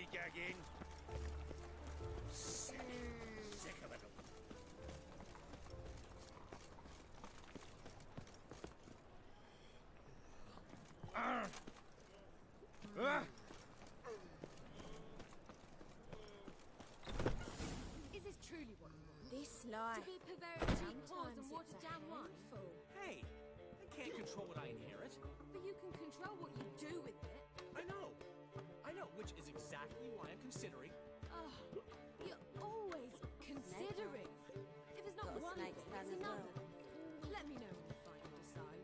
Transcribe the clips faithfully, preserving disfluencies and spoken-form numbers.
lollygagging. Sick. Sick of it all. Ah! Ah! Is this truly what you want? This life. To be perverted cheap paws and watered down one? Hey, I can't control what I inherit. But you can control what you do with it. I know. I know, which is exactly why I'm considering. Oh, you're always considering. If it's not Got a one snake thing, plan it's as well. another. Let me know when you finally decide.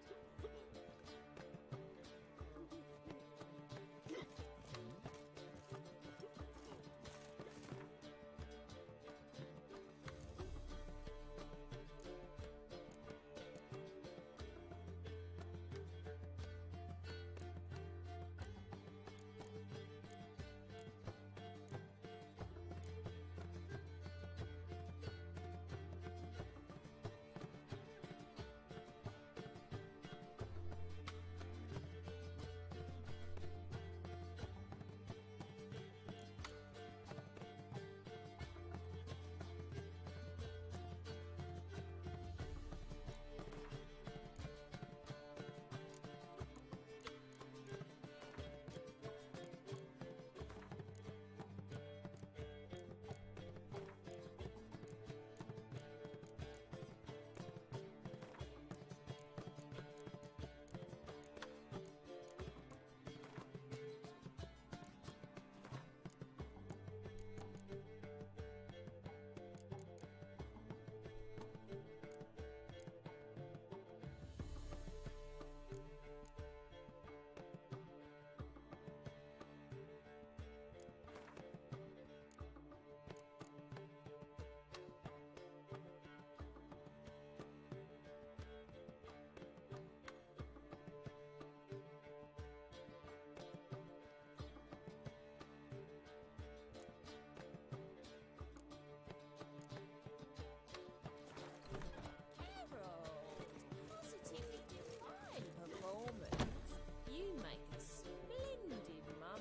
You make a splendid mama.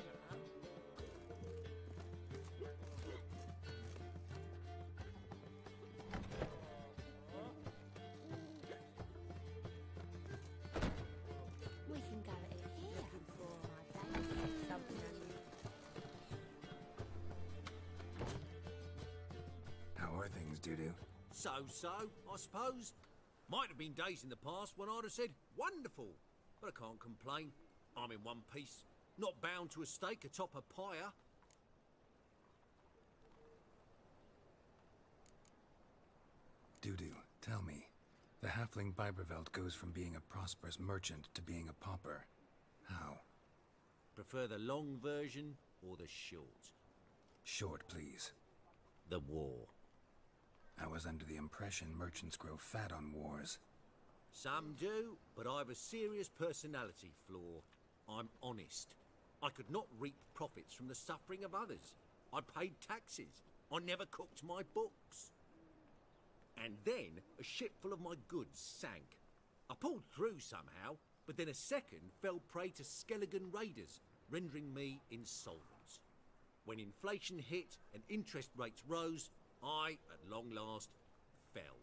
We can go at it here. Looking for my best. Something unusual. How are things, Dudu? So-so, I suppose. Might have been days in the past when I'd have said, wonderful. But I can't complain. I'm in one piece. Not bound to a stake atop a pyre. Dudu, tell me. The halfling Biberveld goes from being a prosperous merchant to being a pauper. How? Prefer the long version or the short? Short, please. The war. I was under the impression merchants grow fat on wars. Some do, but I've a serious personality flaw. I'm honest. I could not reap profits from the suffering of others. I paid taxes. I never cooked my books. And then a ship full of my goods sank. I pulled through somehow, but then a second fell prey to Skelligan raiders, rendering me insolvent. When inflation hit and interest rates rose, I, at long last, fell.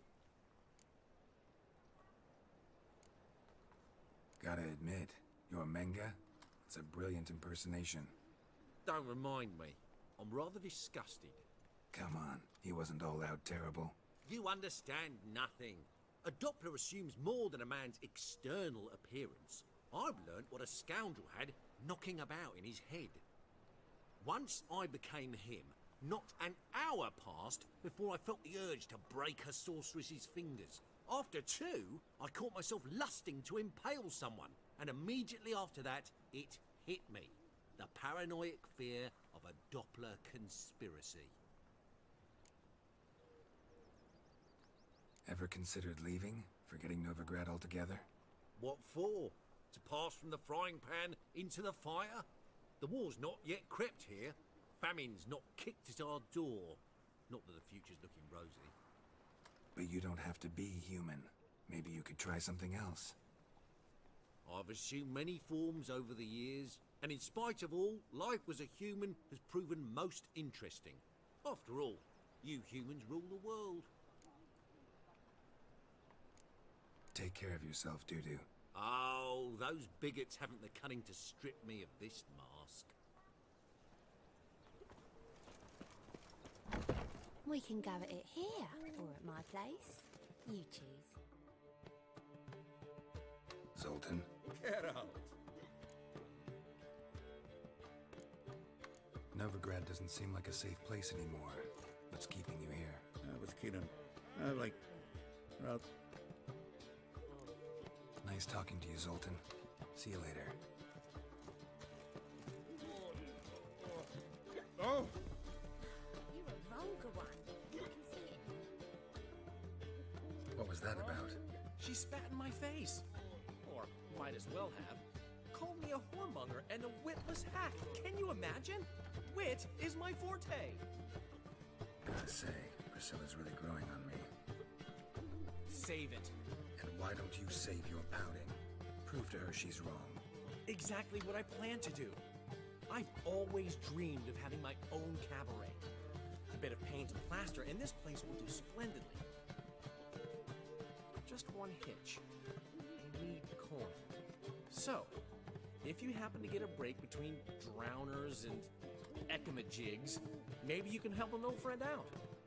Gotta admit, your Menga? It's a brilliant impersonation. Don't remind me. I'm rather disgusted. Come on, he wasn't all out terrible. You understand nothing. A Doppler assumes more than a man's external appearance. I've learnt what a scoundrel had knocking about in his head. Once I became him, not an hour passed before I felt the urge to break a sorceress's fingers. After two, I caught myself lusting to impale someone, and immediately after that, it hit me. The paranoid fear of a Doppler conspiracy. Ever considered leaving? Forgetting Novigrad altogether? What for? To pass from the frying pan into the fire? The war's not yet crept here. Famine's not kicked at our door. Not that the future's looking rosy. But you don't have to be human. Maybe you could try something else. I've assumed many forms over the years. And in spite of all, life as a human has proven most interesting. After all, you humans rule the world. Take care of yourself, Dudu. Oh, those bigots haven't the cunning to strip me of this mask. We can go at it here or at my place. You choose. Zoltan, Get out. Novigrad doesn't seem like a safe place anymore. What's keeping you here? Uh, with Keenan. Uh, like... Well... Nice talking to you, Zoltan. See you later. Oh! You're a vulgar one. You can see it. What was that about? She spat in my face. Or might as well have. Called me a whoremonger and a witless hack. Can you imagine? Wit is my forte. Gotta say, Priscilla's really growing on me. Save it. And why don't you save your pouting? Prove to her she's wrong. Exactly what I plan to do. I've always dreamed of having my own cabaret. A bit of paint and plaster, and this place will do splendidly. Just one hitch. I need coin. So, if you happen to get a break between drowners and ekamajigs, maybe you can help an old friend out.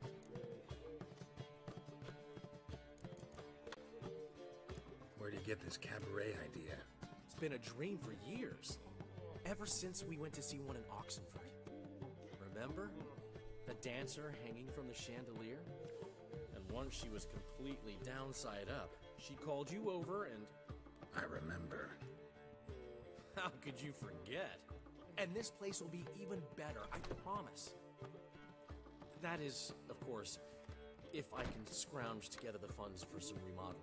Where do you get this cabaret idea? It's been a dream for years. Ever since we went to see one in Oxenford. Remember? The dancer hanging from the chandelier? And once she was completely downside up, she called you over and... I remember. How could you forget? And this place will be even better, I promise. That is, of course, if I can scrounge together the funds for some remodeling.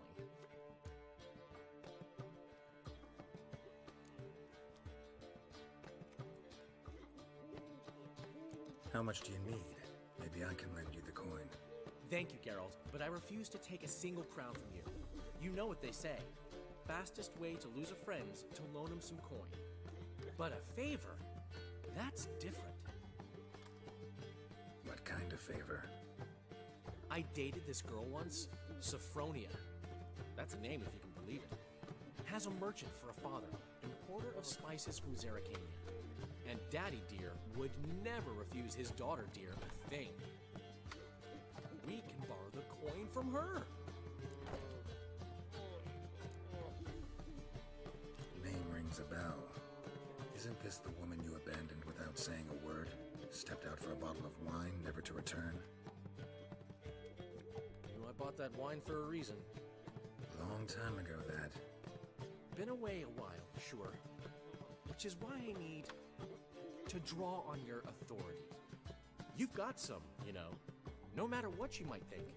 How much do you need? Maybe I can lend you the coin. Thank you, Geralt, but I refuse to take a single crown from you. You know what they say. Fastest way to lose a friend's to loan him some coin. But a favor? That's different. What kind of favor? I dated this girl once, Sophronia. That's a name if you can believe it. Has a merchant for a father, importer of spices from Zerrikania. And Daddy Dear would never refuse his daughter Dear a thing. We can borrow the coin from her. Name rings a bell. Isn't this the woman you abandoned without saying a word? Stepped out for a bottle of wine, never to return? You know, I bought that wine for a reason. Long time ago, that. Been away a while, sure. Which is why I need to draw on your authority. You've got some, you know, no matter what you might think.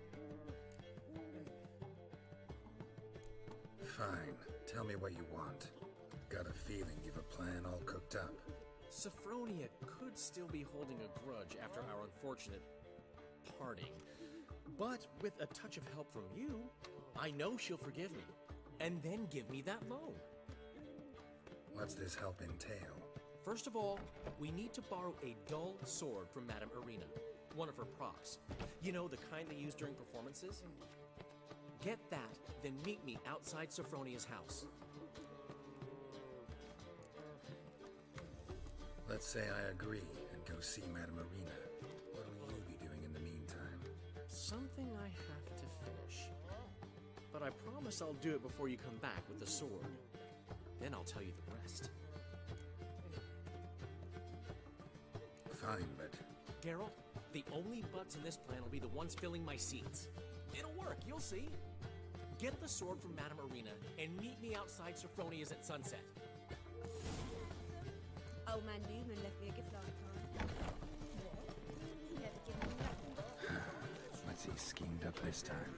Fine. Tell me what you want. Got a feeling you've a plan all cooked up. Sophronia could still be holding a grudge after our unfortunate parting. But with a touch of help from you, I know she'll forgive me. And then give me that loan. What's this help entail? First of all, we need to borrow a dull sword from Madame Irina, one of her props. You know, the kind they use during performances? Get that, then meet me outside Sophronia's house. Let's say I agree and go see Madame Irina. What will you be doing in the meantime? Something I have to finish. But I promise I'll do it before you come back with the sword. Then I'll tell you the rest. Fine, but... Geralt, the only butts in this plan will be the ones filling my seats. It'll work, you'll see. Get the sword from Madame Irina and meet me outside Sophronia's at sunset. Old man Newman left me a gift last time. What? Never given me nothing. What's he schemed up this time?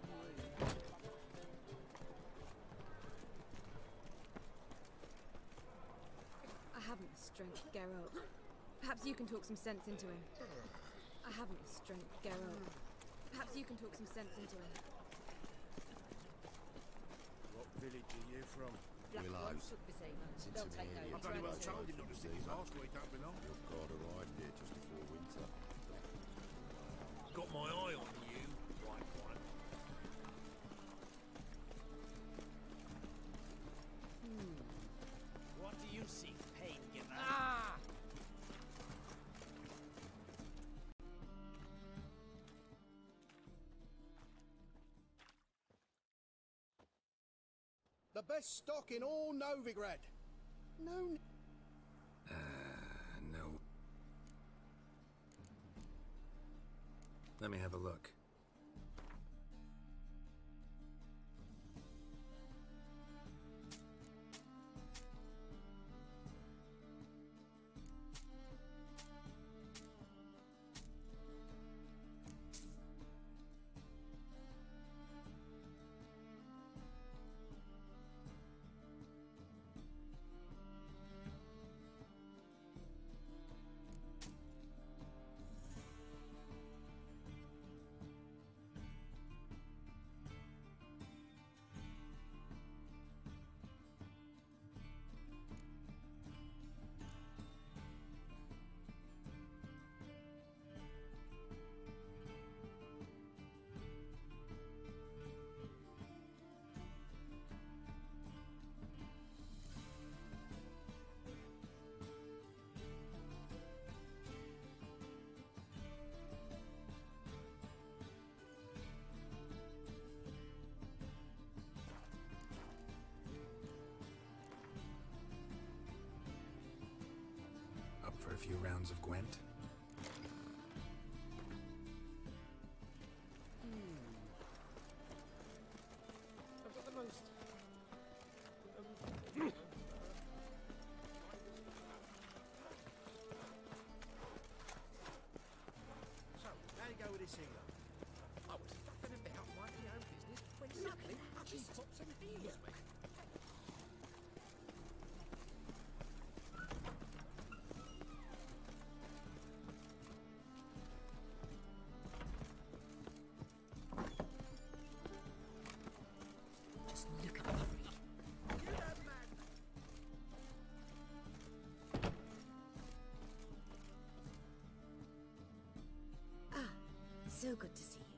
I haven't the strength, Geralt. Perhaps you can talk some sense into him. I haven't the strength, Geralt. Perhaps you can talk some sense into him. What village are you from? Black Willows. Ones took Vizima. It's They'll take no intermediate. I bloody well trouble. told him not to stick his arse where he don't belong. Your God arrived here just before winter. Got my eye on you, right one. What do you seek, pain giver? Ah! The best stock in all Novigrad. No. Uh, no. Let me have a look. Up for a few rounds of Gwent? I've got the most. So, how you go with this healer? I was nothing about minding your own business when suddenly she pops and heals me. Just look at the freak. Ah, so good to see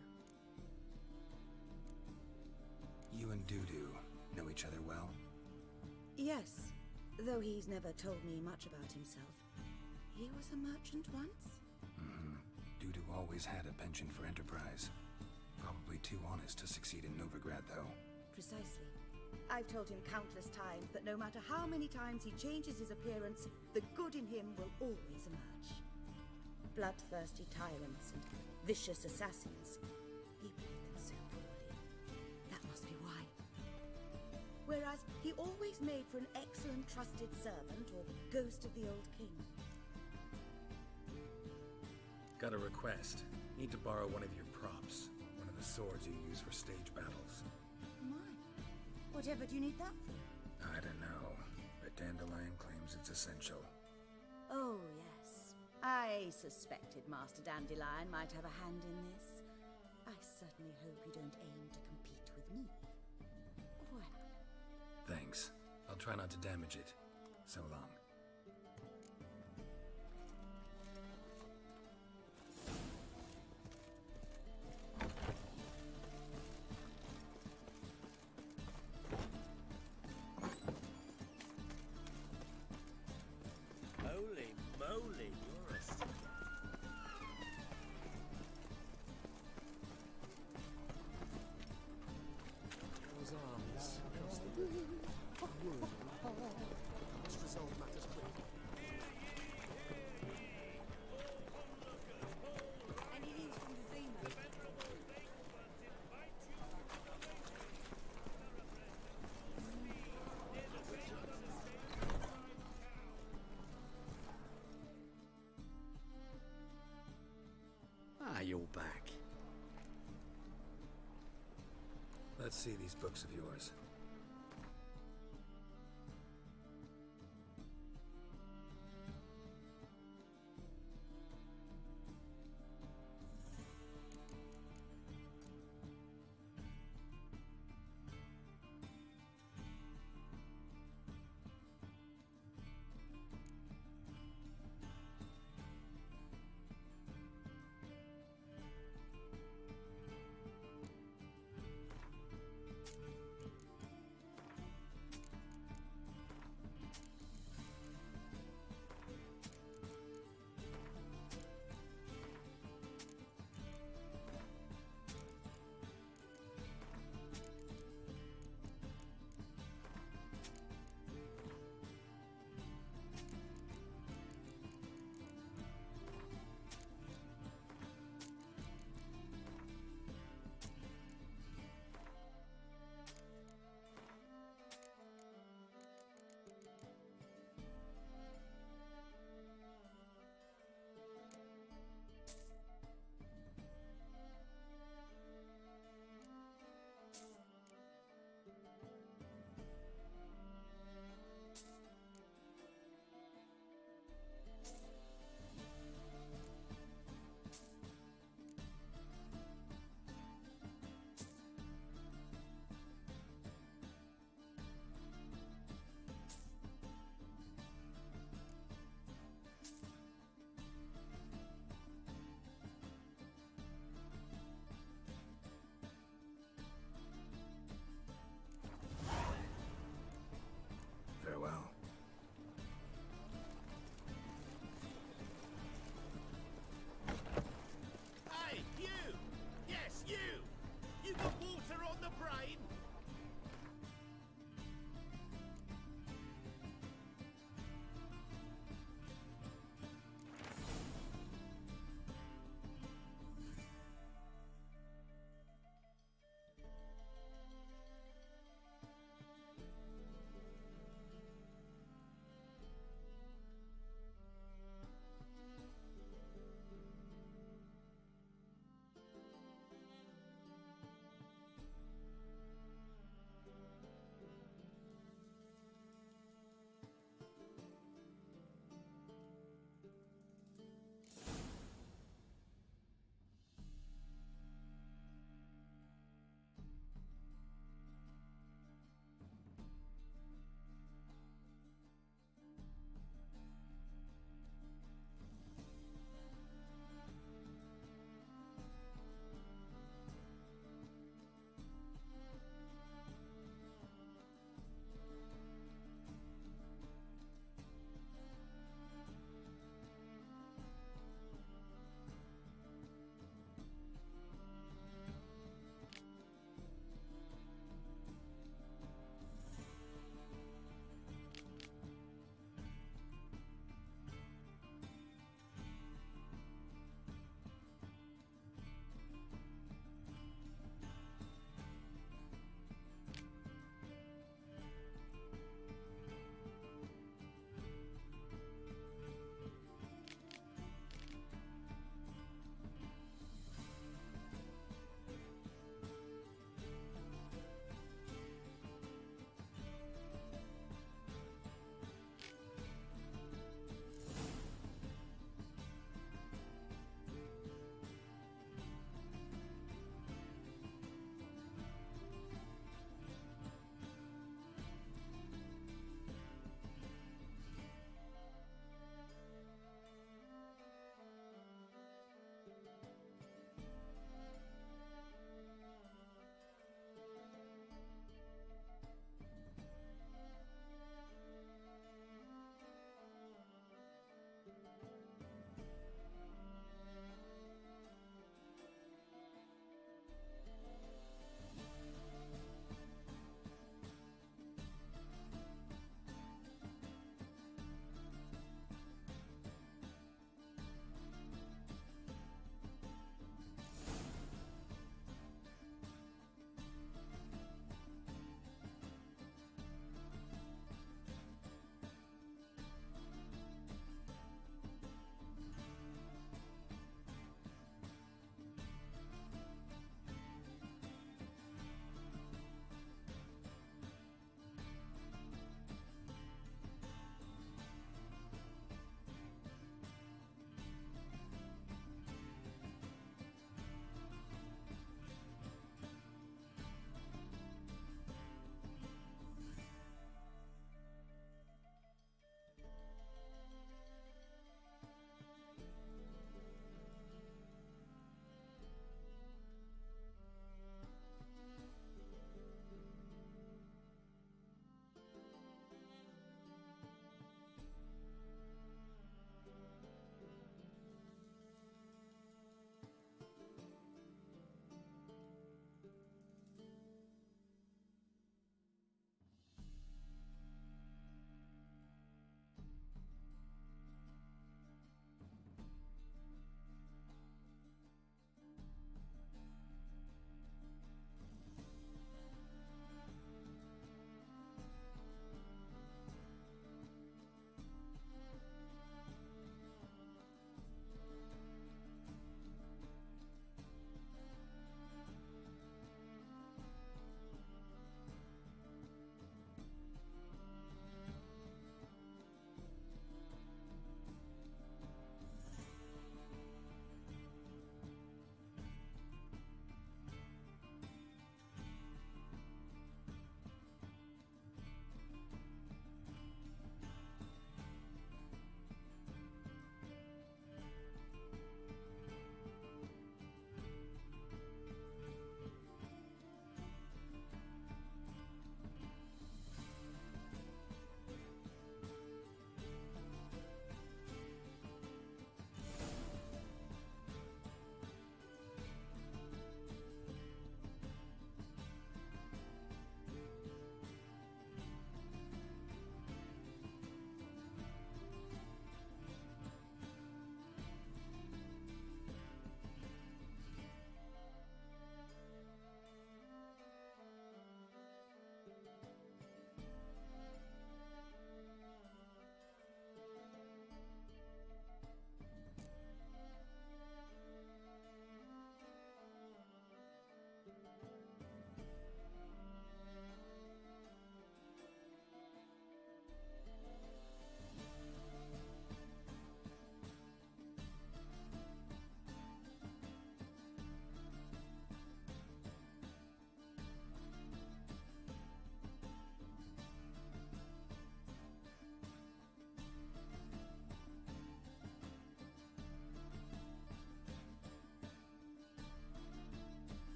you. You and Dudu know each other well? Yes, though he's never told me much about himself. He was a merchant once? Mm-hmm. Dudu always had a penchant for enterprise. Probably too honest to succeed in Novigrad, though. Precisely. I've told him countless times that no matter how many times he changes his appearance, the good in him will always emerge. Bloodthirsty tyrants and vicious assassins. He played them so poorly. That must be why. Whereas he always made for an excellent trusted servant or ghost of the old king. Got a request. Need to borrow one of your props. One of the swords you use for stage battles. My. Whatever do you need that for? I don't know, but Dandelion claims it's essential. Oh, yes. I suspected Master Dandelion might have a hand in this. I certainly hope you don't aim to compete with me. Well, Thanks. I'll try not to damage it. So long. Holy moly, you're a star. Those arms across the room. Must resolve matters quickly. Any news from Vizima? Ah, you're back. Let's see these books of yours.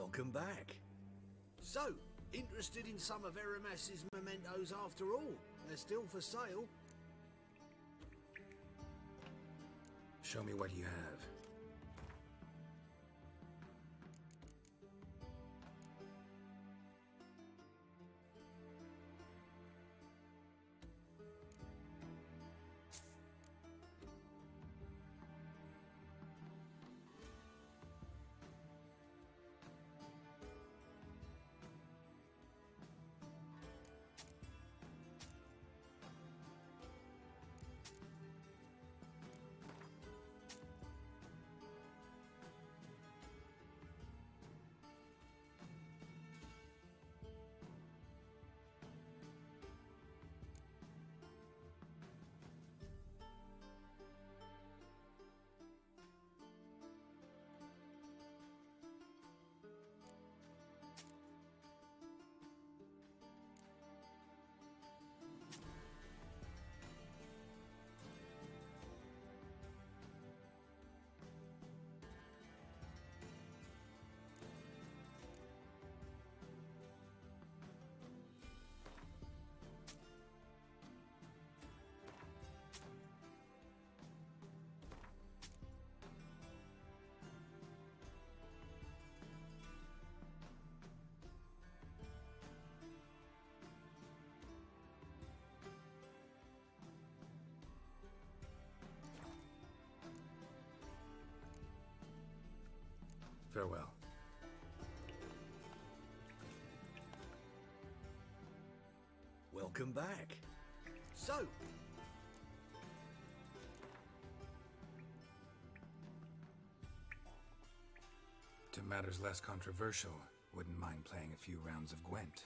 Welcome back. So, interested in some of Aramas's mementos after all? They're still for sale. Show me what you have. Farewell. Welcome back. So, To matters less controversial, wouldn't mind playing a few rounds of Gwent.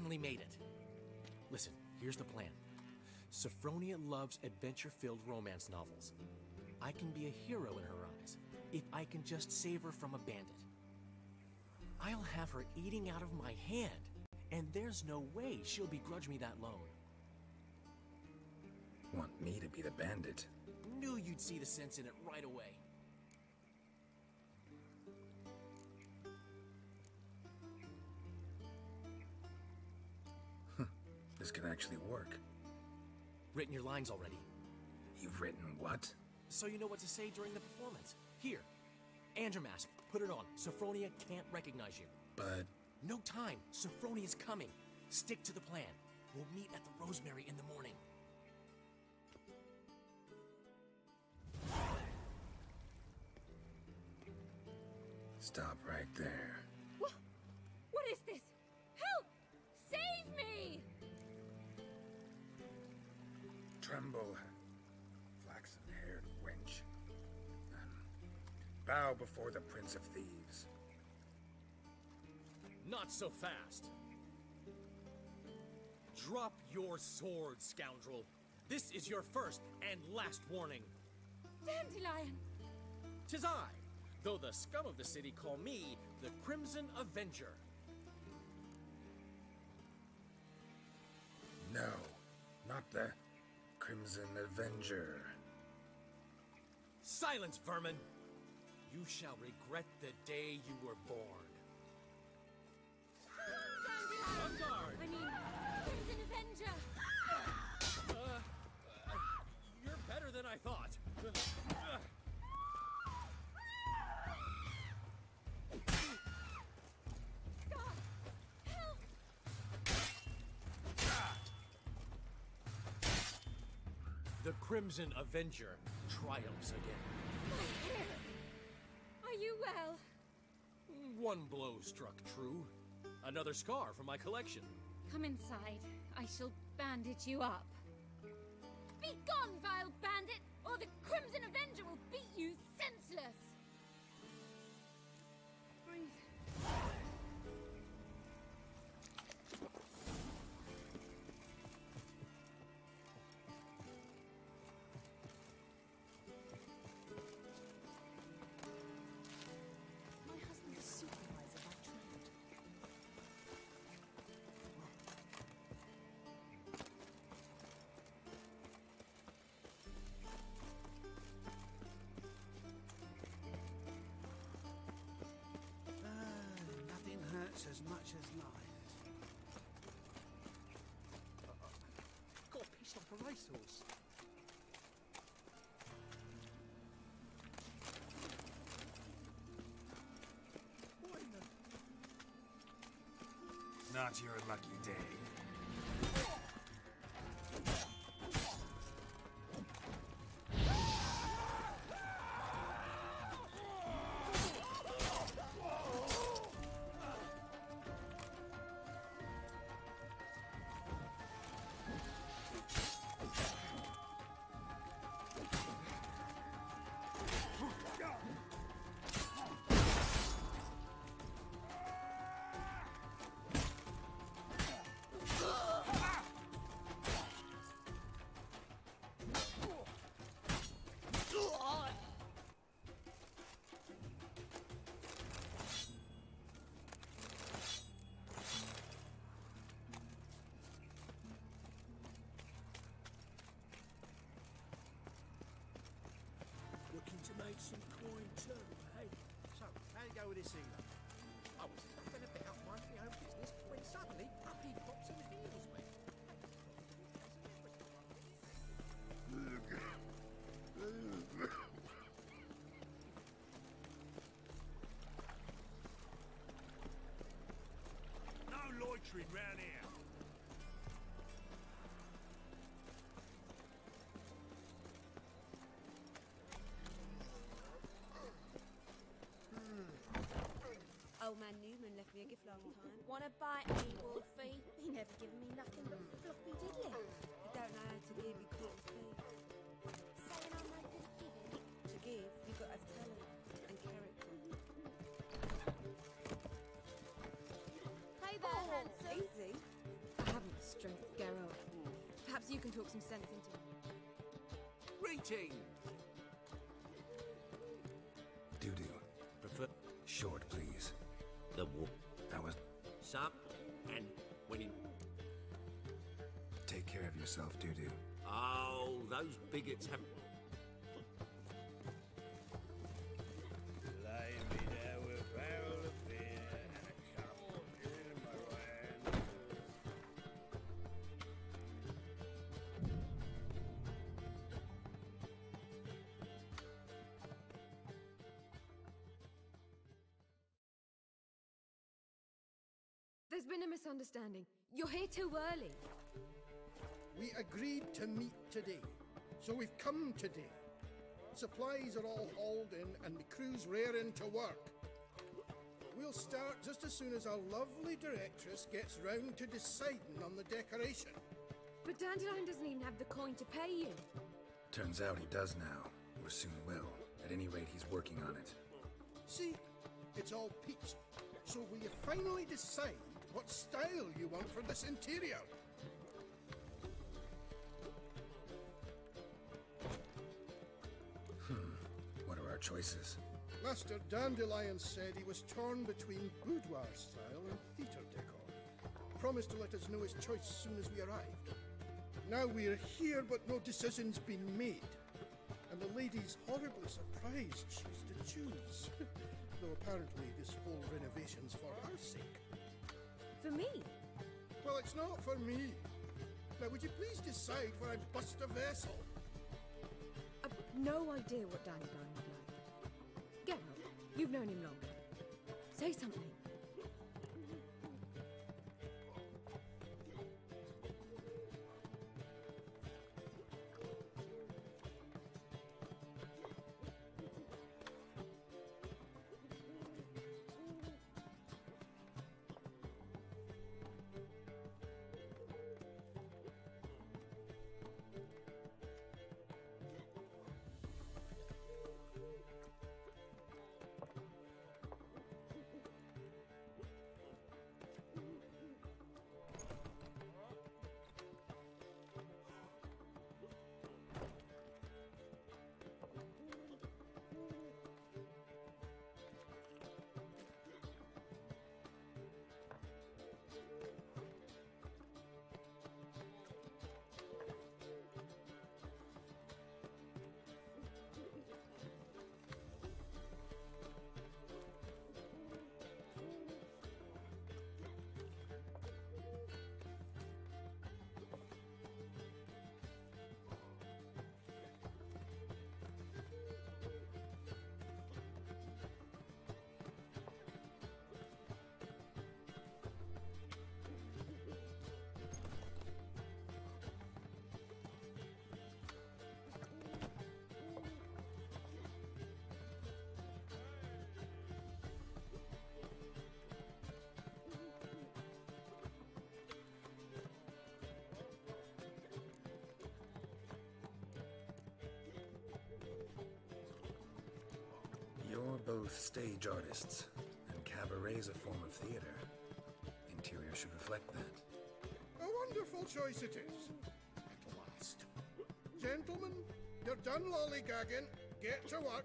finally made it. Listen, here's the plan. Sophronia loves adventure-filled romance novels. I can be a hero in her eyes if I can just save her from a bandit. I'll have her eating out of my hand, and there's no way she'll begrudge me that loan. Want me to be the bandit? Knew you'd see the sense in it right away. This can actually work. Written your lines already. You've written what? So you know what to say during the performance. Here, Andromask, put it on. Sophronia can't recognize you. But... No time. Sophronia's coming. Stick to the plan. We'll meet at the Rosemary in the morning. Stop right there. What? What is this? Help! Save me! Tremble, flaxen-haired wench. Bow before the Prince of Thieves. Not so fast. Drop your sword, scoundrel. This is your first and last warning. Dandelion! 'Tis I, though the scum of the city call me the Crimson Avenger. No, not the Crimson Avenger. Silence, vermin! You shall regret the day you were born. Dandelion! On guard! I mean, Crimson Avenger! Uh, uh, you're better than I thought. Uh, God! Help! The Crimson Avenger triumphs again. My hair! Are you well? One blow struck true. Another scar from my collection. Come inside. I shall bandage you up. Be gone, vile bandit, or the Crimson Avenger will beat you senseless! Breathe. My husband's a supervisor by trade. Nothing hurts as much as life. Got pissed off a racehorse. What in the... Not your lucky day. Looking to make some coin too, eh? So, how you go with this healer? I was nothing about minding my own business when suddenly up he pops and heals me. No loitering round here. Old man Newman left me a gift last time. Wanna bite me, Wolfie? He never given me nothing but floppy diddly. You don't know how to give, you can't speak. Saying I'm no good at giving. To give, you got to have talent and character. Hey there, Oh, handsome. easy. Perhaps you can talk some sense into him. Greetings! Doo-doo. Prefer Short, please. the war. That was... Some and when in. Take care of yourself, Doo-doo. Oh, those bigots have. Lay me there with a barrel of beer and a cup in my hand. There's been a misunderstanding. You're here too early. We agreed to meet today, so we've come today. Supplies are all hauled in and the crew's raring to work. We'll start just as soon as our lovely directress gets round to deciding on the decoration. But Dandelion doesn't even have the coin to pay you. Turns out he does now, or soon will. At any rate, he's working on it. See, it's all peachy. So will you finally decide what style you want for this interior? What are our choices? Master Dandelion said he was torn between boudoir style and theatre decor. Promised to let us know his choice as soon as we arrived. Now we're here, but no decision's been made. And the lady's horribly surprised she's to choose. Though apparently this whole renovation's for her sake. For me? Well, it's not for me. Now, would you please decide where I bust a vessel? I've no idea what Dandelion would like. Get up. You've known him longer. Say something. You're both stage artists, and cabaret's a form of theater. Interior should reflect that. A wonderful choice it is. At last. Gentlemen, you're done lollygagging. Get to work.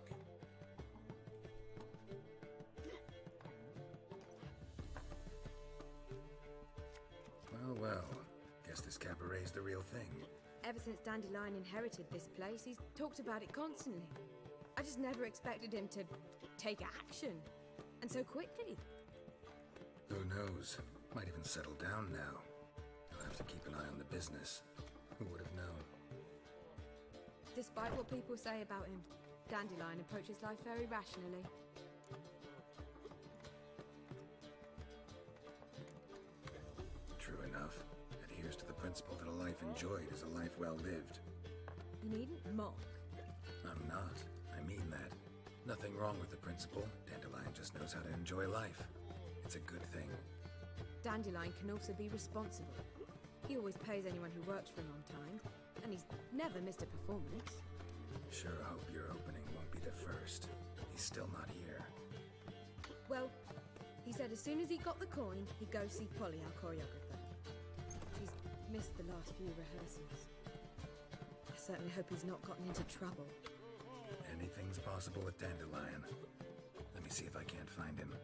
Well, well. Guess this cabaret's the real thing. Ever since Dandelion inherited this place, he's talked about it constantly. I just never expected him to take action. And so quickly. Who knows? Might even settle down now. He'll have to keep an eye on the business. Who would have known? Despite what people say about him, Dandelion approaches life very rationally. True enough. Adheres to the principle that a life enjoyed is a life well lived. You needn't mock. I'm not. I mean that. Nothing wrong with the principle. Dandelion just knows how to enjoy life. It's a good thing. Dandelion can also be responsible. He always pays anyone who works for him on time, and he's never missed a performance. Sure hope your opening won't be the first. He's still not here. Well, he said as soon as he got the coin, he'd go see Polly, our choreographer. She's Missed the last few rehearsals. I certainly hope he's not gotten into trouble. Anything's possible with Dandelion. Let me see if I can't find him.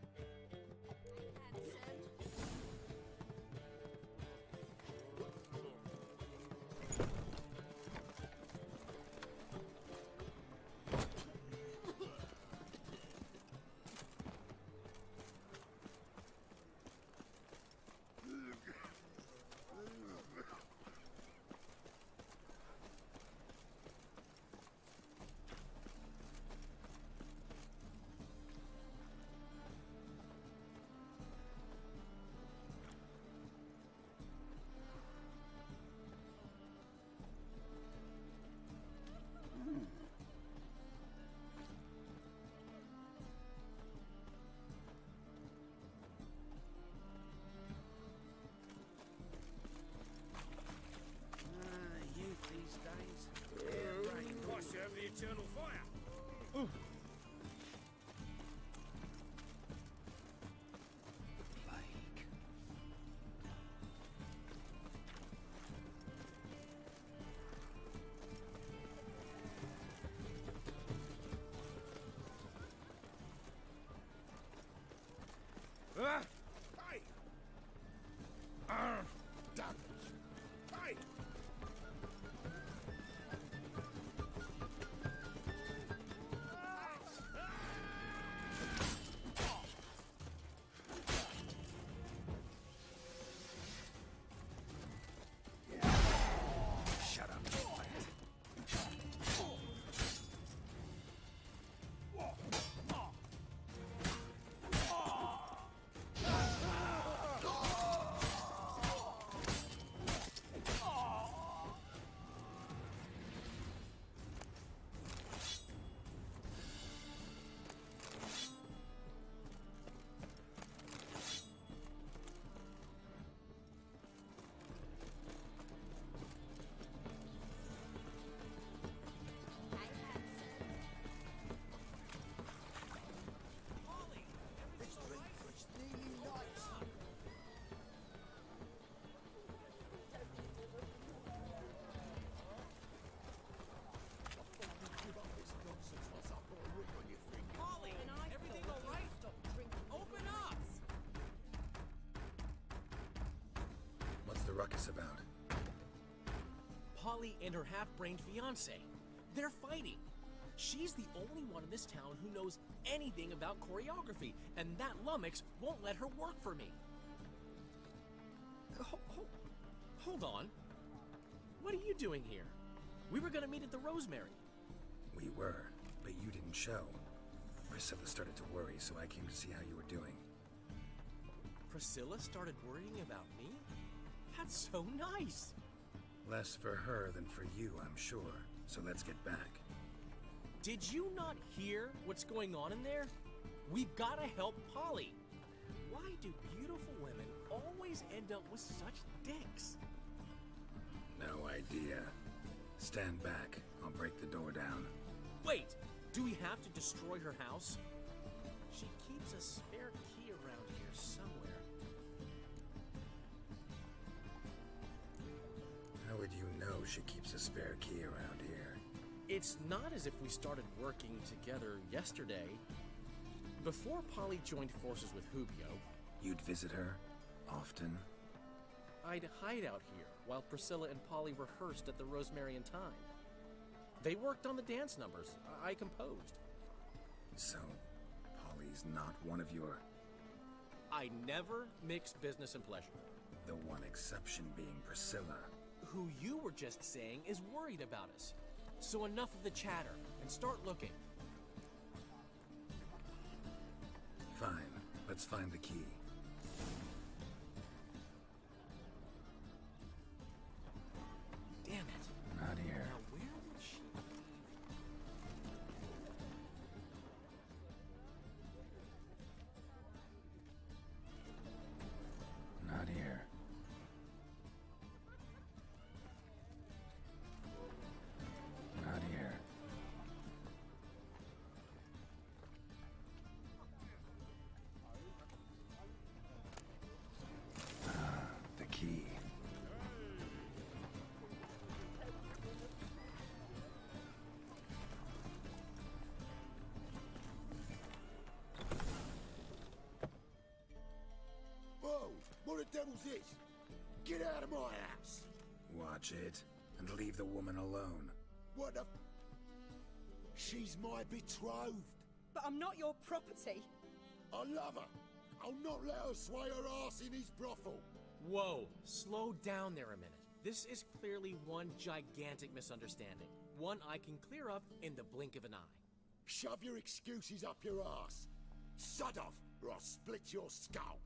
Eternal fire. Ooh. Ah! Hey! Ah! Damn it! Hey! Ruckus about? Polly and her half-brained fiancé. They're fighting. She's the only one in this town who knows anything about choreography, and that lummox won't let her work for me. Hold, hold, hold on. What are you doing here? We were gonna meet at the Rosemary. We were, but you didn't show. Priscilla started to worry, so I came to see how you were doing. Priscilla started worrying about me? That's so nice! Less for her than for you, I'm sure. So let's get back. Did you not hear what's going on in there? We've gotta help Polly. Why do beautiful women always end up with such dicks? No idea. Stand back. I'll break the door down. Wait! Do we have to destroy her house? She keeps a spare key around here somewhere. How would you know she keeps a spare key around here? It's not as if we started working together yesterday. Before Polly joined forces with Hubio... You'd visit her? Often? I'd hide out here while Priscilla and Polly rehearsed at the Rosemary and Thyme. They worked on the dance numbers I composed. So, Polly's not one of your... I never mix business and pleasure. The one exception being Priscilla. Who you were just saying is worried about us. So enough of the chatter, and start looking. Fine. Let's find the key. Damn it. Not here. Now where would she be? Not here. Not here. devil's this? Get out of my house! Watch it, and leave the woman alone. What the... She's my betrothed. But I'm not your property. I love her. I'll not let her sway her ass in his brothel. Whoa, slow down there a minute. This is clearly one gigantic misunderstanding. One I can clear up in the blink of an eye. Shove your excuses up your ass. Sod off, or I'll split your skull.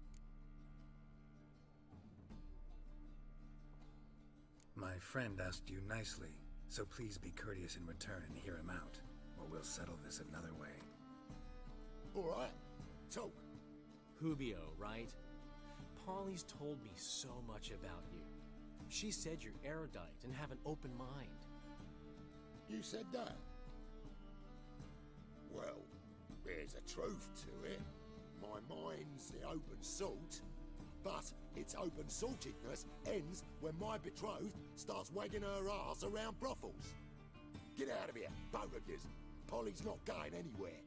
My friend asked you nicely, so please be courteous in return and hear him out, or we'll settle this another way. All right, talk. Hubio, right? Polly's told me so much about you. She said you're erudite and have an open mind. You said that? Well, there's a truth to it. My mind's the open salt, but its open saltedness ends when my betrothed starts wagging her ass around brothels. Get out of here, both of yous. Polly's not going anywhere.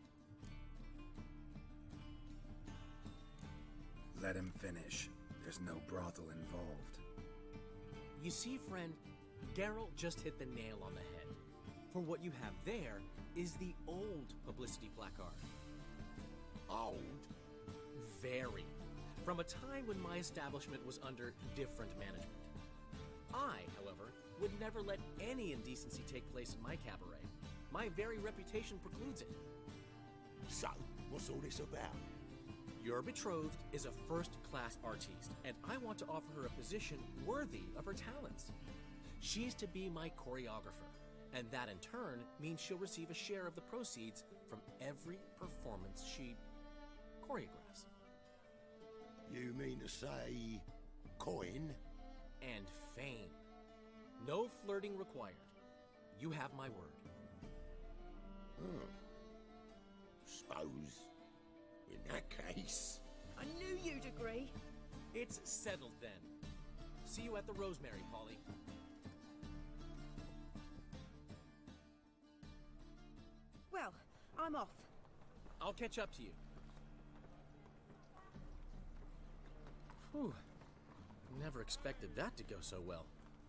Let him finish. There's no brothel involved. You see, friend, Geralt just hit the nail on the head. For what you have there is the old publicity placard. Old? Very. From a time when my establishment was under different management. I, however, would never let any indecency take place in my cabaret. My very reputation precludes it. So, what's all this about? Your betrothed is a first-class artiste, and I want to offer her a position worthy of her talents. She's to be my choreographer, and that in turn means she'll receive a share of the proceeds from every performance she choreographs. You mean to say... coin? And fame. No flirting required. You have my word. Hmm. Suppose... in that case... I knew you'd agree. It's settled then. See you at the Rosemary, Polly. Well, I'm off. I'll catch up to you. Whew. Never expected that to go so well.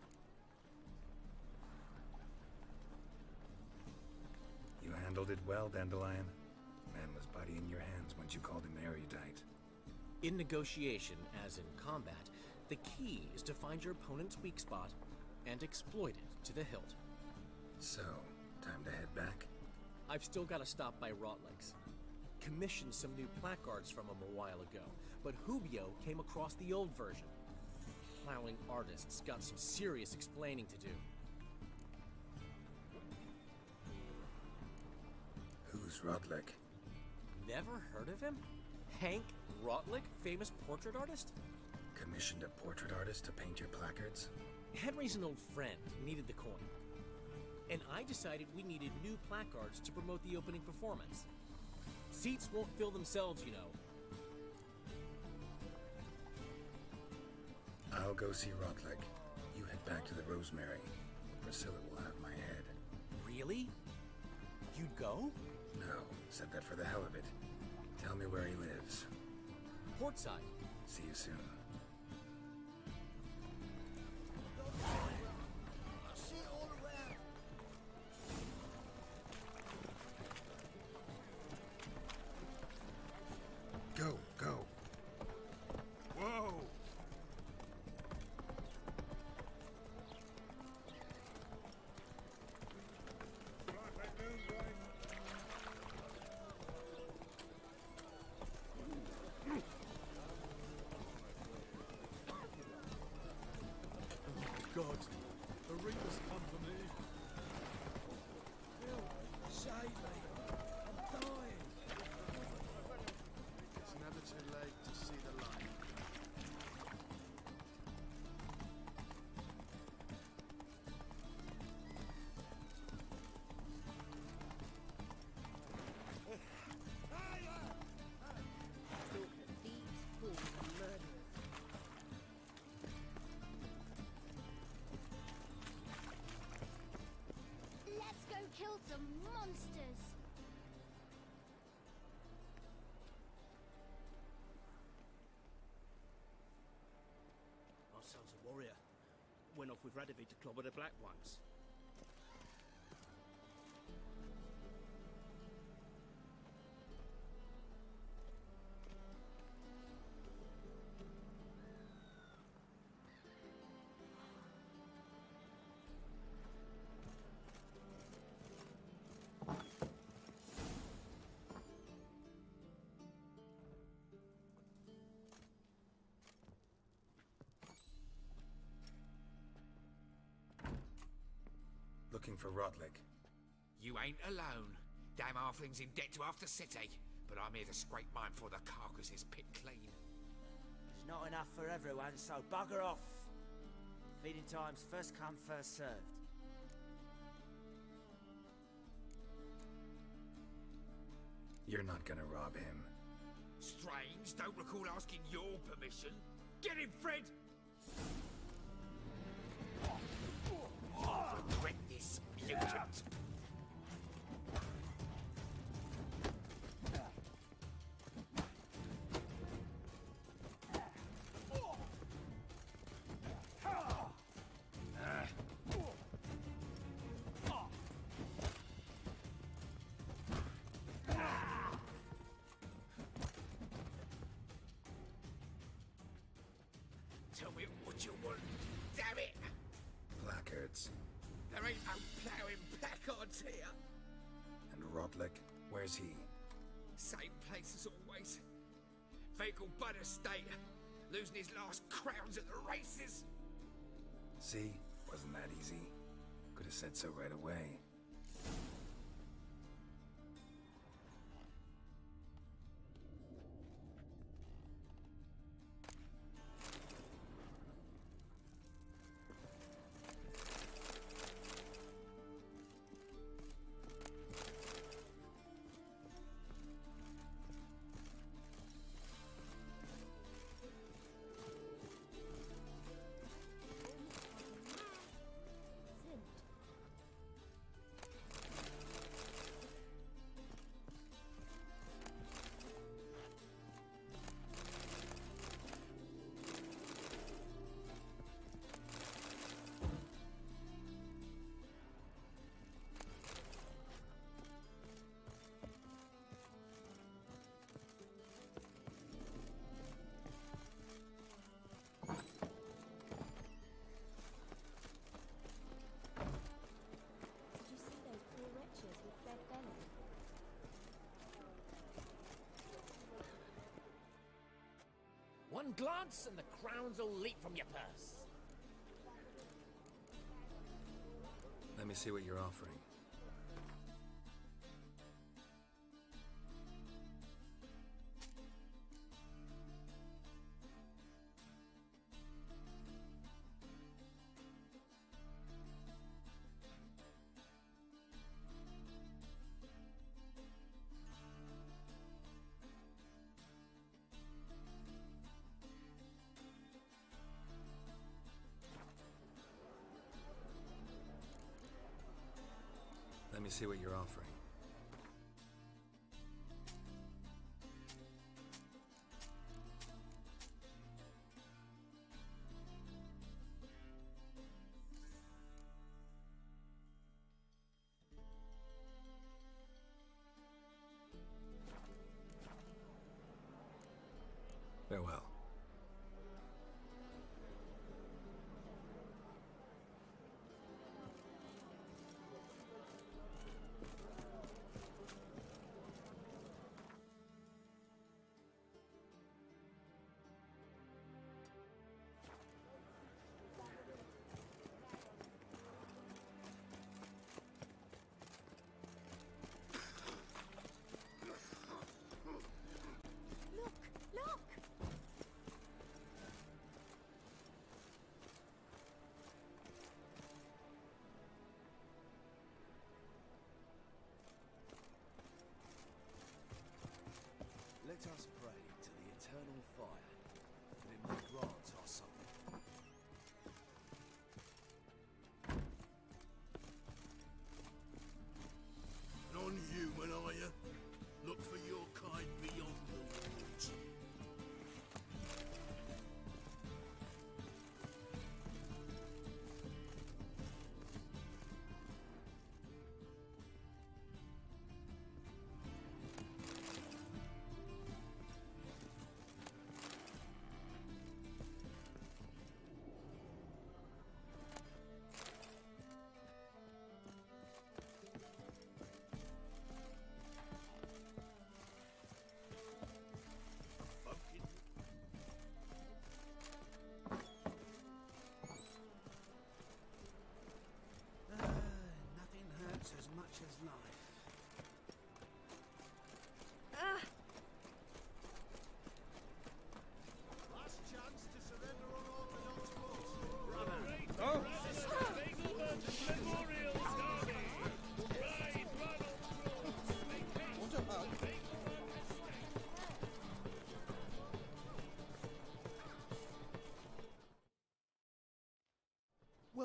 You handled it well, Dandelion. Man was buddy in your hands once you called him erudite. In negotiation, as in combat, the key is to find your opponent's weak spot and exploit it to the hilt. So, time to head back? I've still got to stop by Rotlegs. Commissioned some new placards from him a while ago, but Hubio came across the old version. Plowing artists got some serious explaining to do. Who's Rotlick? Never heard of him? Hank Rotlick, famous portrait artist? Commissioned a portrait artist to paint your placards? Henry's an old friend, needed the coin. And I decided we needed new placards to promote the opening performance. Seats won't fill themselves, you know. I'll go see Rotlick. You head back to the Rosemary. Priscilla will have my head. Really? You'd go? No, said that for the hell of it. Tell me where he lives. Portside. See you soon. Go, go. Whoa! God, the Reapers come for me. Phil, save me. I'm dying. It's never too late to see the light. went off with Radovid to clobber the Black Ones. Looking for Rodlick. You ain't alone. Damn halfling's in debt to half the city, but I'm here to scrape mine for the carcass's pit clean. There's not enough for everyone, so bugger off. Feeding time's first come, first served. You're not gonna rob him. Strange, don't recall asking your permission. Get him, Fred! Regret this, mutant. Tell me what you want, damn it! Placards. There ain't no ploughing placards here. And Rodlick, where's he? Same place as always. Vehicle Bud Estate. Losing his last crowns at the races. See? Wasn't that easy? Could have said so right away. One glance and the crowns will leap from your purse. Let me see what you're offering. Let me see what you're offering. Farewell.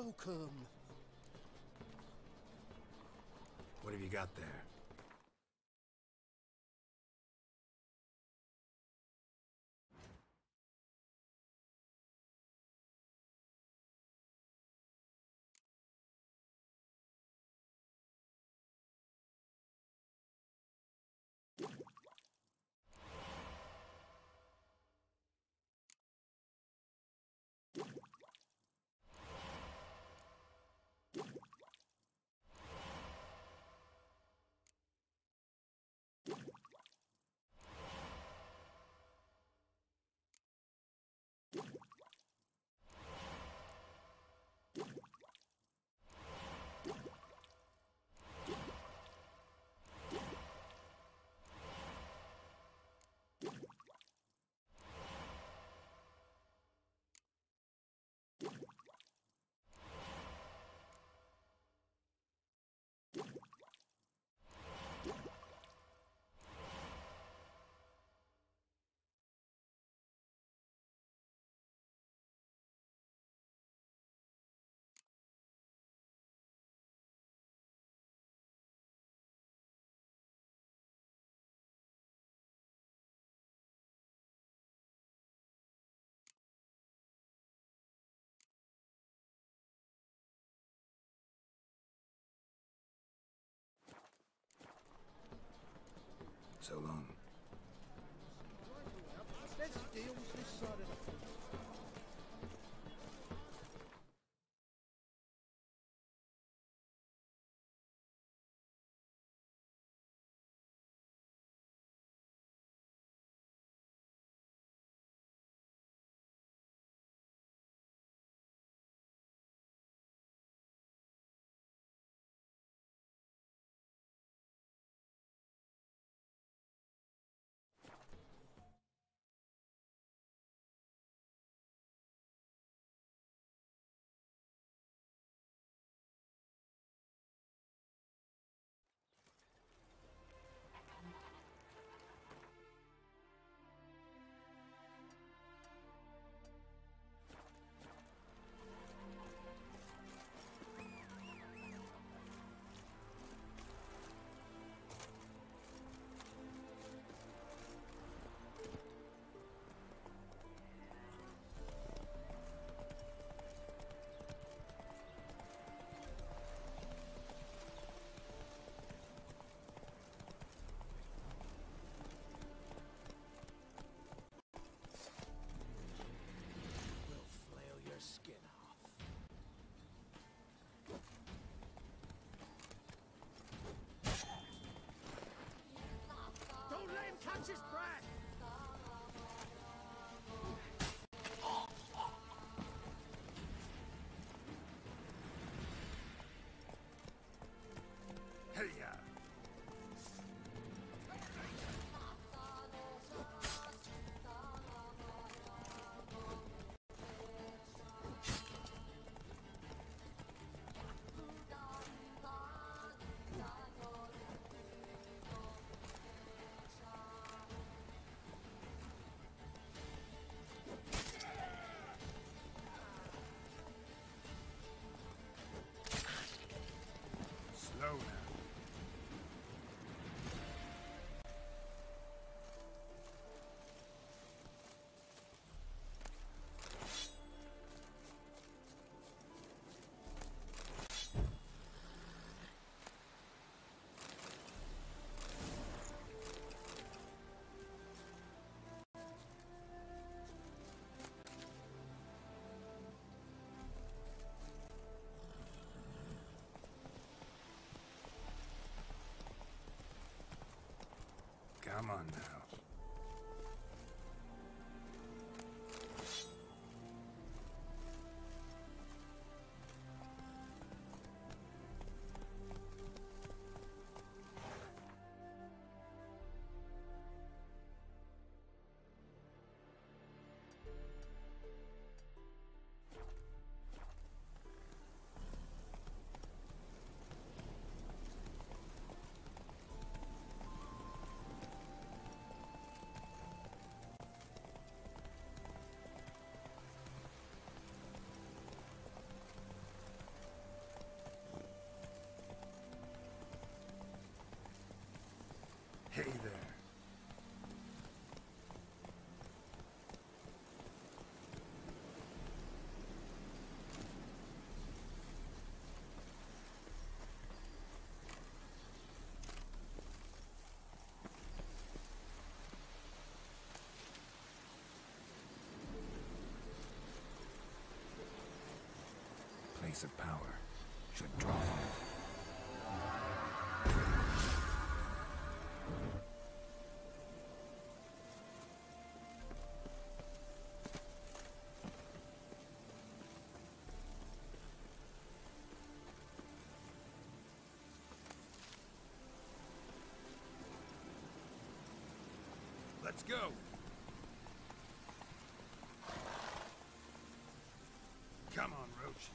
welcome. What have you got there? So long. Let's deal this side of the Catch his breath! Hey-ya! Slow now. Come on now. place of power should draw from it. Let's go. Come on, Roach.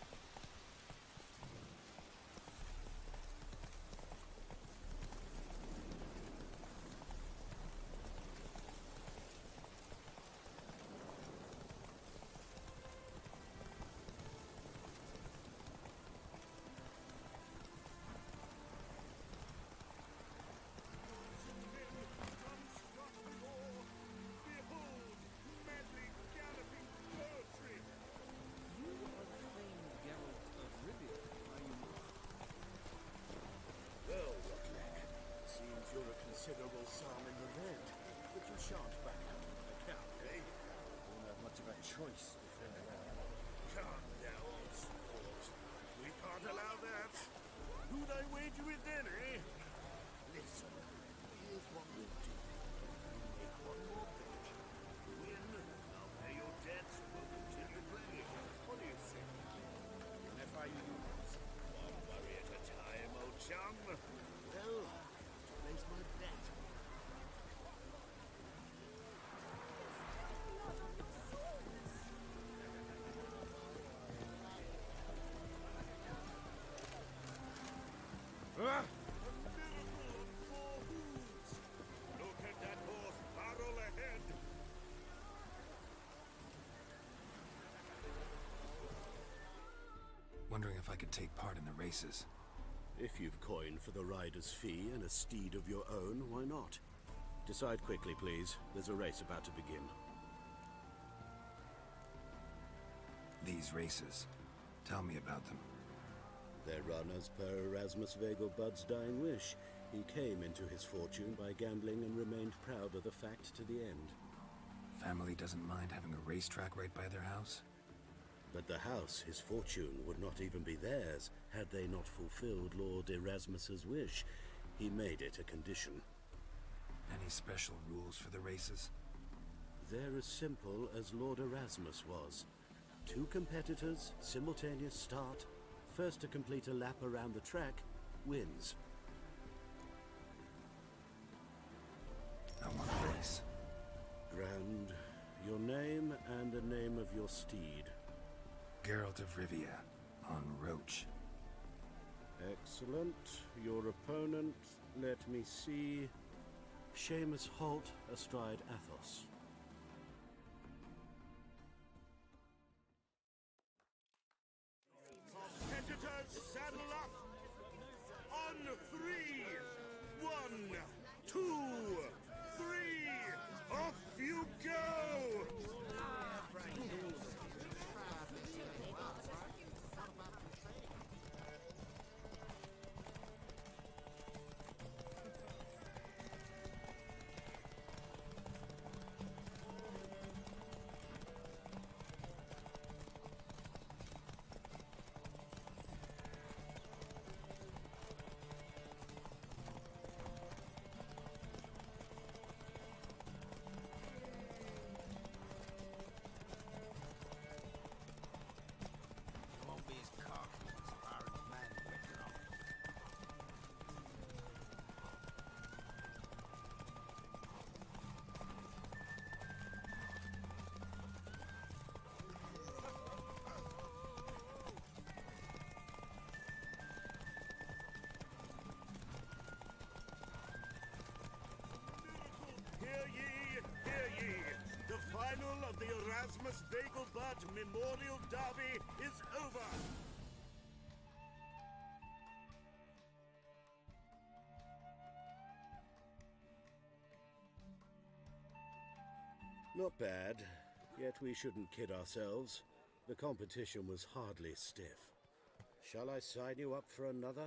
Considerable sum in the rent, but you shan't back out of the account, eh? Won't have much of a choice before now. Calm down, sport. We can't allow that. Who'd I wager with then, eh? Listen, here's what we'll do. You make one more bet. Win, I'll pay your debts, we'll continue playing. What do you think? And if I lose, one worry at a time, old chum. Well, place my bet. Ah! Look at that horse barrel ahead. Wondering if I could take part in the races. If you've coin for the rider's fee and a steed of your own, why not? Decide quickly, please. There's a race about to begin. These races. Tell me about them. They're run as per Erasmus Vegelbud's dying wish. He came into his fortune by gambling and remained proud of the fact to the end. Family doesn't mind having a racetrack right by their house? But the house, his fortune, would not even be theirs had they not fulfilled Lord Erasmus's wish. He made it a condition. Any special rules for the races? They're as simple as Lord Erasmus was. Two competitors, simultaneous start. First to complete a lap around the track wins. I want a race. Grand. Your name and the name of your steed. Geralt of Rivia, on Roach. Excellent. Your opponent, let me see. Seamus Holt, astride Athos. Competitors, saddle up! On three! One, two, three! Off you go! The Erasmus Vegelbud Memorial Derby is over! Not bad, yet we shouldn't kid ourselves. The competition was hardly stiff. Shall I sign you up for another?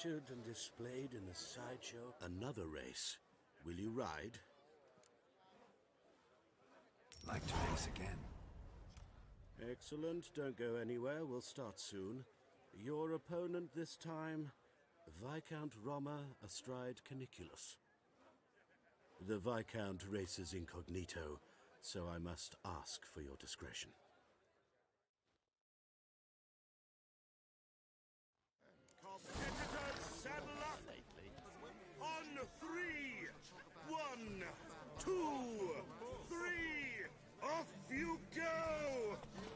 pictured and displayed in the sideshow. Another race. Will you ride? Like to race again? Excellent. Don't go anywhere. We'll start soon. Your opponent this time, Viscount Roma astride Caniculus. The Viscount races incognito, so I must ask for your discretion. Competitors, saddle up! On three! One, two, three! Off you go!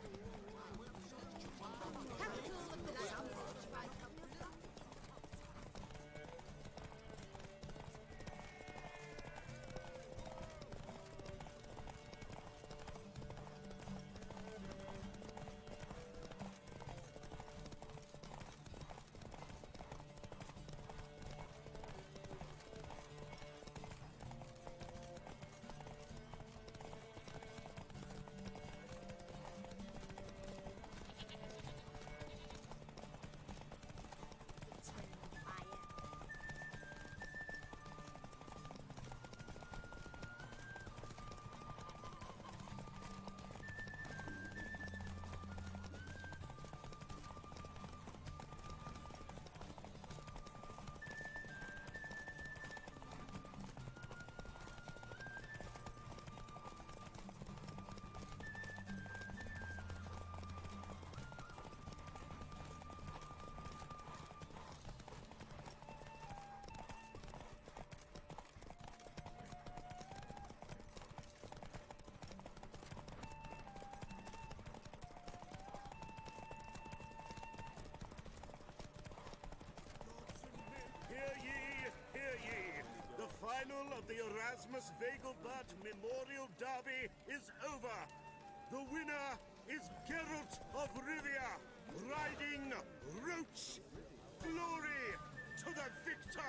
Final of the Erasmus Vegelbud Memorial Derby is over. The winner is Geralt of Rivia, riding Roach. Glory to the victor!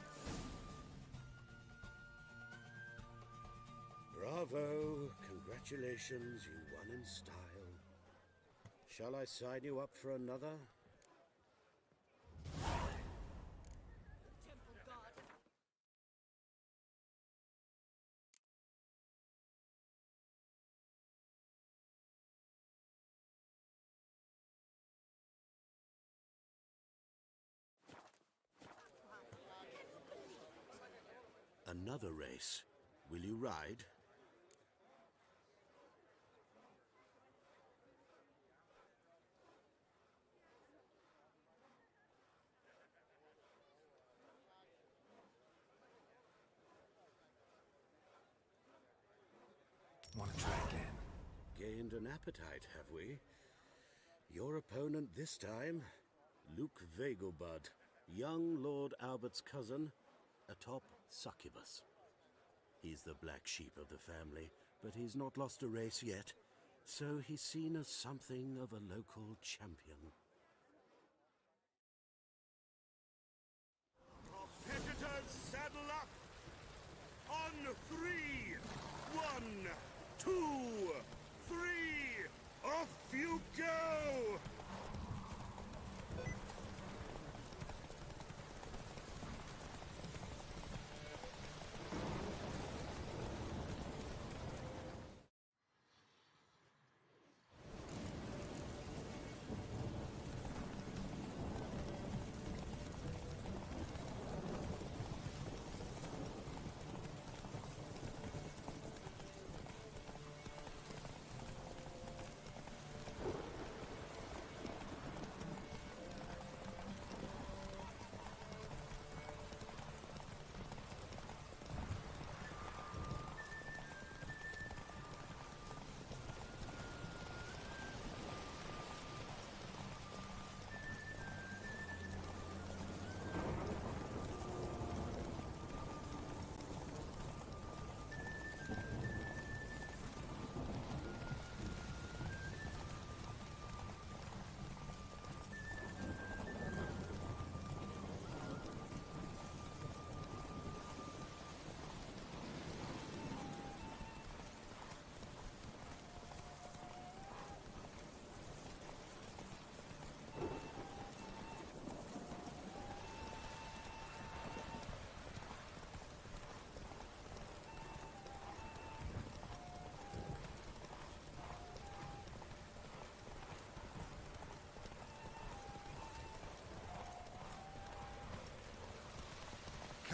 Bravo! Congratulations, you won in style. Shall I sign you up for another? Another race. Will you ride? Want to try again? Gained an appetite, have we? Your opponent this time, Luke Vegelbud, young Lord Albert's cousin, atop Succubus. He's the black sheep of the family, but he's not lost a race yet, so he's seen as something of a local champion. Competitors, saddle up! On three! One, two, three! Off you go!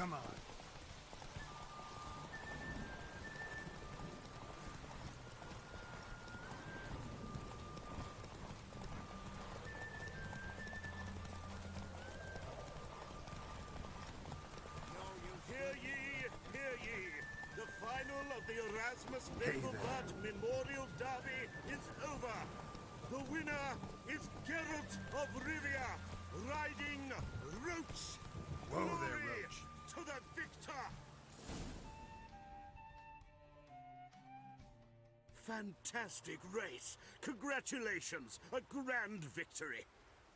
Come on. Hear ye, hear ye. The final of the Erasmus Vegelbud Memorial Derby is over. The winner is Geralt of Rivia, riding Roach. Whoa Glory there, Roach. to the victor. Fantastic race. Congratulations. A grand victory.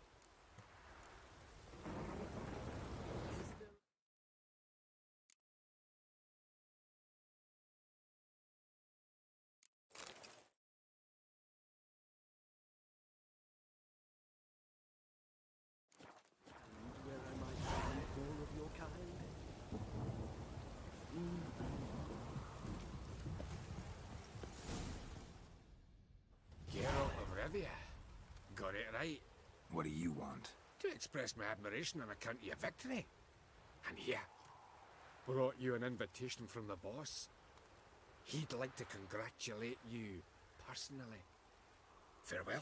Geralt of Rivia. Got it right. What do you want? To express my admiration on account of your victory. And here, brought you an invitation from the boss. He'd like to congratulate you personally. Farewell.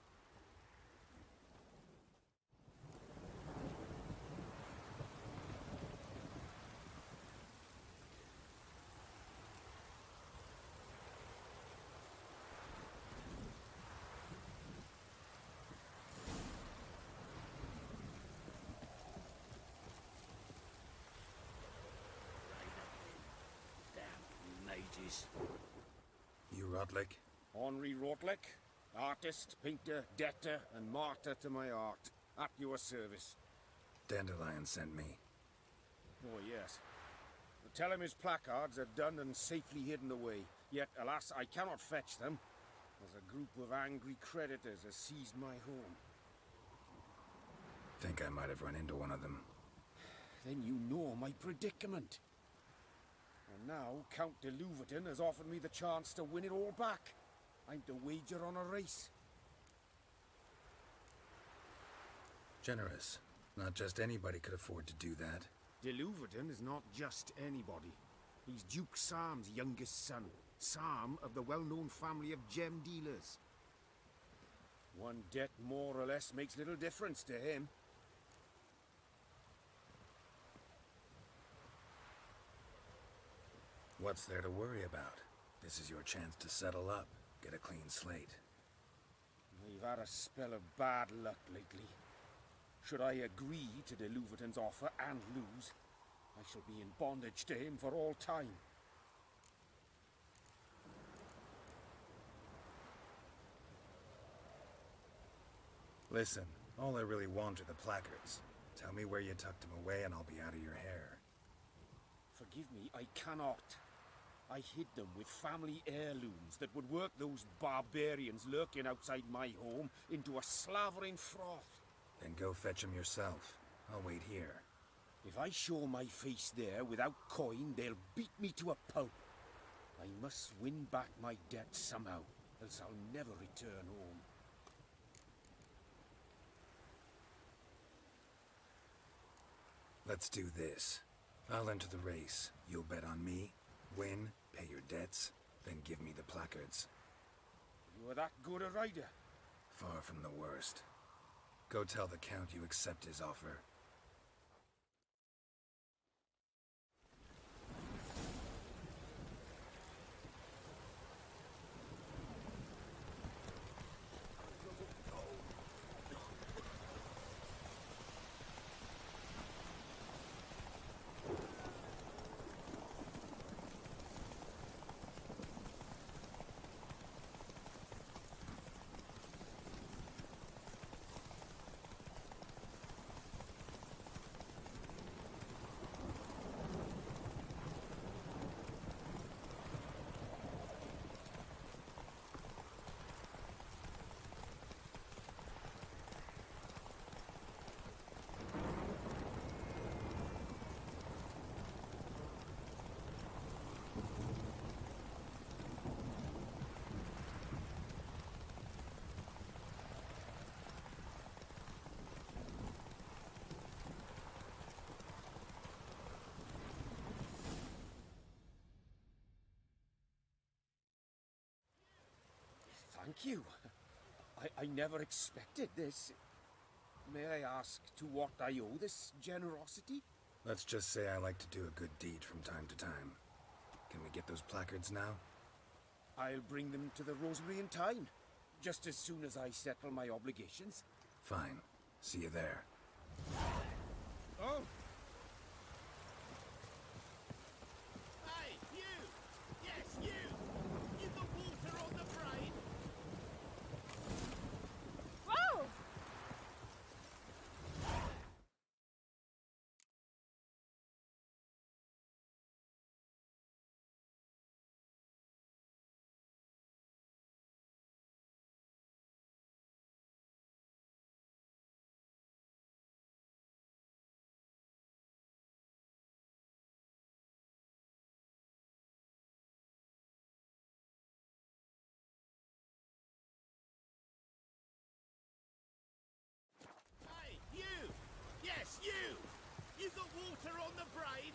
You Rotlick? Henri Rotlick, artist, painter, debtor, and martyr to my art. At your service. Dandelion sent me. Oh, yes. But tell him his placards are done and safely hidden away. Yet, alas, I cannot fetch them, as a group of angry creditors has seized my home. Think I might have run into one of them. Then you know my predicament. And now, Count de Louverton has offered me the chance to win it all back. I'm to wager on a race. Generous. Not just anybody could afford to do that. De Louverton is not just anybody. He's Duke Sam's youngest son. Sam of the well-known family of gem dealers. One debt more or less makes little difference to him. What's there to worry about? This is your chance to settle up, get a clean slate. We've had a spell of bad luck lately. Should I agree to de Louverton's offer and lose, I shall be in bondage to him for all time. Listen, all I really want are the placards. Tell me where you tucked them away and I'll be out of your hair. Forgive me, I cannot. I hid them with family heirlooms that would work those barbarians lurking outside my home into a slavering froth. Then go fetch them yourself. I'll wait here. If I show my face there without coin, they'll beat me to a pulp. I must win back my debt somehow, else I'll never return home. Let's do this. I'll enter the race. You'll bet on me, win, pay your debts, then give me the placards. You are that good a rider? Far from the worst. Go tell the Count you accept his offer. Thank you. I, I never expected this. May I ask to what I owe this generosity? Let's just say I like to do a good deed from time to time. Can we get those placards now? I'll bring them to the Rosemary in time, just as soon as I settle my obligations. Fine. See you there. Oh! Hey, you! Yes, you! You got water on the brain? Whoa! Hey, you! Yes, you! You got water on the brain?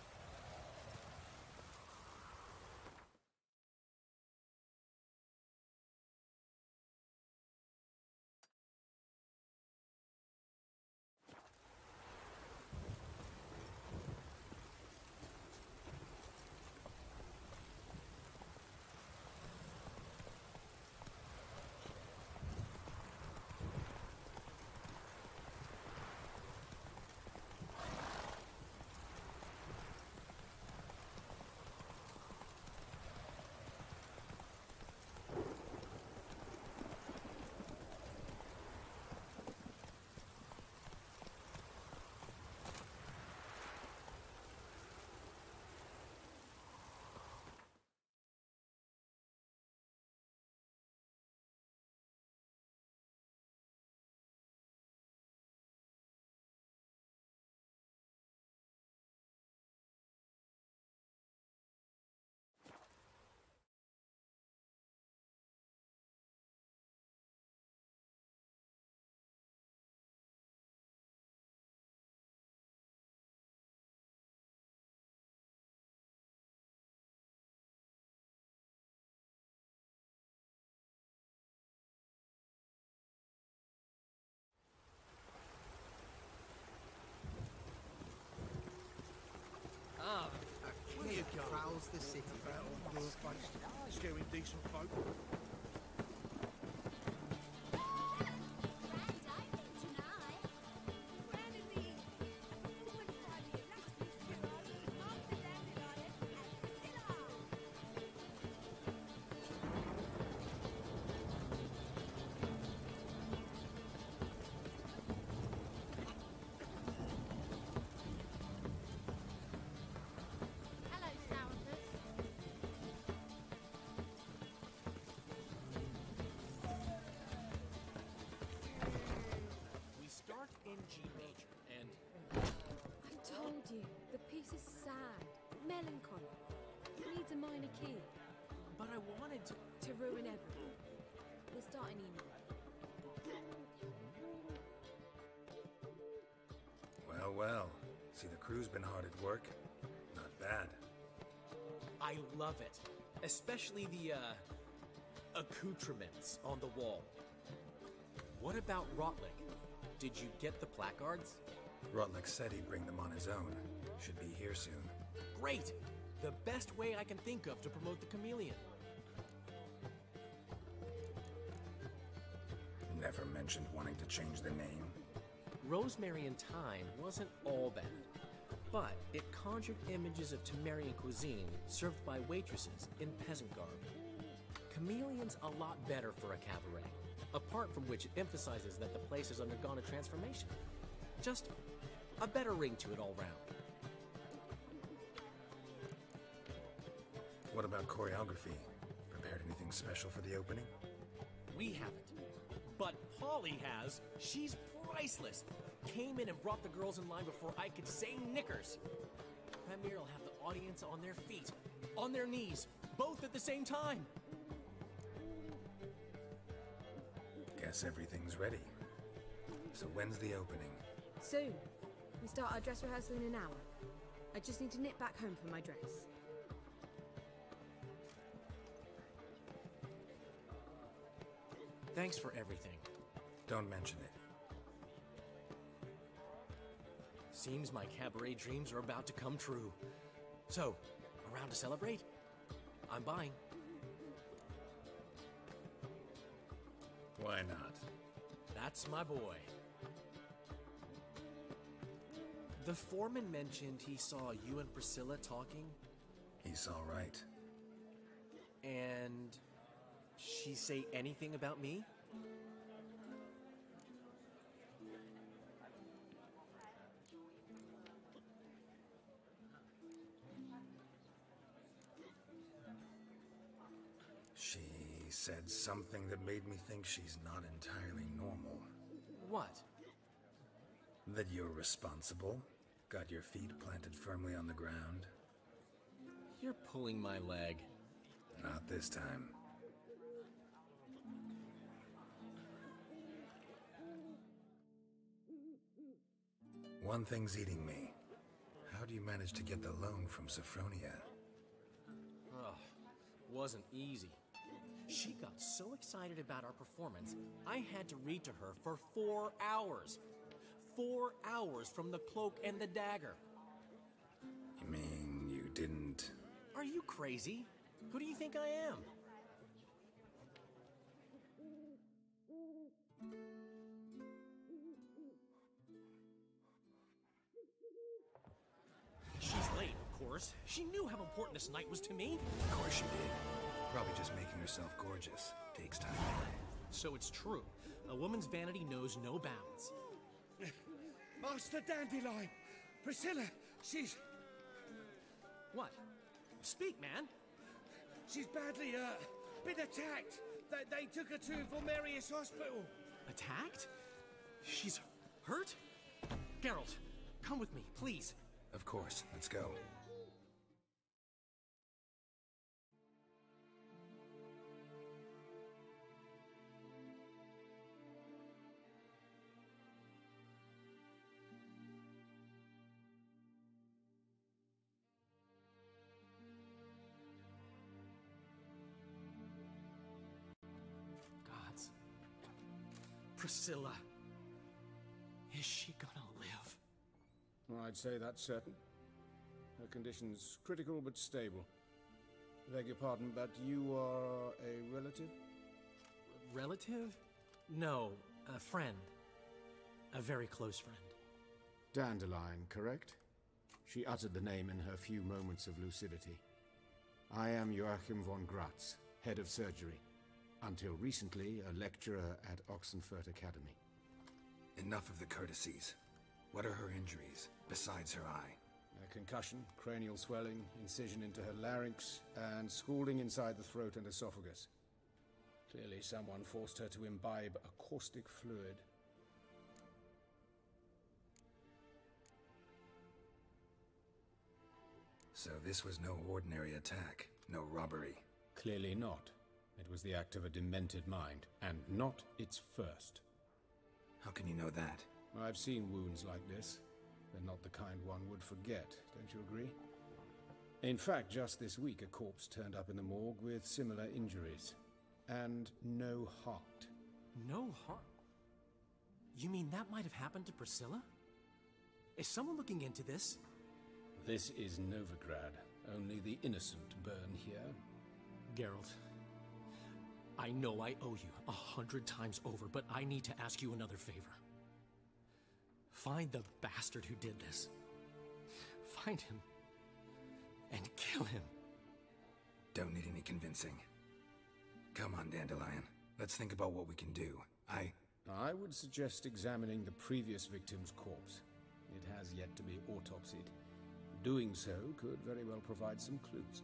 Ah, Here you go. Prowls the city. Scaring decent folk. Hello, Sounders. We start in G major, and I told you, the piece is sad, melancholy. It needs a minor key. but I wanted to. To ruin everything. We'll start an email. Well, well. See, the crew's been hard at work. Not bad. I love it, especially the uh, accoutrements on the wall. What about Rotlick? Did you get the placards? Rotlick said he'd bring them on his own. Should be here soon. Great! The best way I can think of to promote the Chameleon. Never mentioned wanting to change the name. Rosemary in Time wasn't all bad, but it conjured images of Temerian cuisine served by waitresses in peasant garb. Chameleon's a lot better for a cabaret, apart from which it emphasizes that the place has undergone a transformation. Just a better ring to it all round. What about choreography? Prepared anything special for the opening? We haven't. But Polly has. She's priceless. Came in and brought the girls in line before I could say knickers. Premier will have the audience on their feet, on their knees, both at the same time. Guess everything's ready. So when's the opening? Soon. We start our dress rehearsal in an hour. I just need to nip back home for my dress. Thanks for everything. Don't mention it. Seems my cabaret dreams are about to come true. So, around to celebrate? I'm buying. Why not? That's my boy. The foreman mentioned he saw you and Priscilla talking. He's all right. And she say anything about me? She said something that made me think she's not entirely normal. What? That you're responsible, got your feet planted firmly on the ground. You're pulling my leg. Not this time. One thing's eating me. How do you manage to get the loan from Sophronia? Oh, wasn't easy. She got so excited about our performance, I had to read to her for four hours. Four hours from The Cloak and the Dagger. You mean you didn't... Are you crazy? Who do you think I am? She's late, of course. She knew how important this night was to me. Of course she did. Probably just making herself gorgeous. Takes time anyway. So it's true. A woman's vanity knows no bounds. Master Dandelion! Priscilla, she's... What? Speak, man. She's badly, uh, been attacked. They, they took her to Vulmerius Hospital. Attacked? She's hurt? Geralt, come with me, please. Of course. Let's go. Gods. Priscilla. Is she gonna live? I'd say that's certain. Her condition's critical but stable. Beg your pardon, but you are a relative? Relative? No, a friend. A very close friend. Dandelion, correct? She uttered the name in her few moments of lucidity. I am Joachim von Gratz, head of surgery. Until recently, a lecturer at Oxenfurt Academy. Enough of the courtesies. What are her injuries, besides her eye? A concussion, cranial swelling, incision into her larynx, and scalding inside the throat and esophagus. Clearly someone forced her to imbibe a caustic fluid. So this was no ordinary attack, no robbery. Clearly not. It was the act of a demented mind, and not its first. How can you know that? I've seen wounds like this. They're not the kind one would forget, don't you agree? In fact, just this week a corpse turned up in the morgue with similar injuries. And no heart. No heart? You mean that might have happened to Priscilla? Is someone looking into this? This is Novigrad. Only the innocent burn here. Geralt, I know I owe you a hundred times over, but I need to ask you another favor. Find the bastard who did this. Find him. And kill him. Don't need any convincing. Come on, Dandelion. Let's think about what we can do. I... I would suggest examining the previous victim's corpse. It has yet to be autopsied. Doing so could very well provide some clues.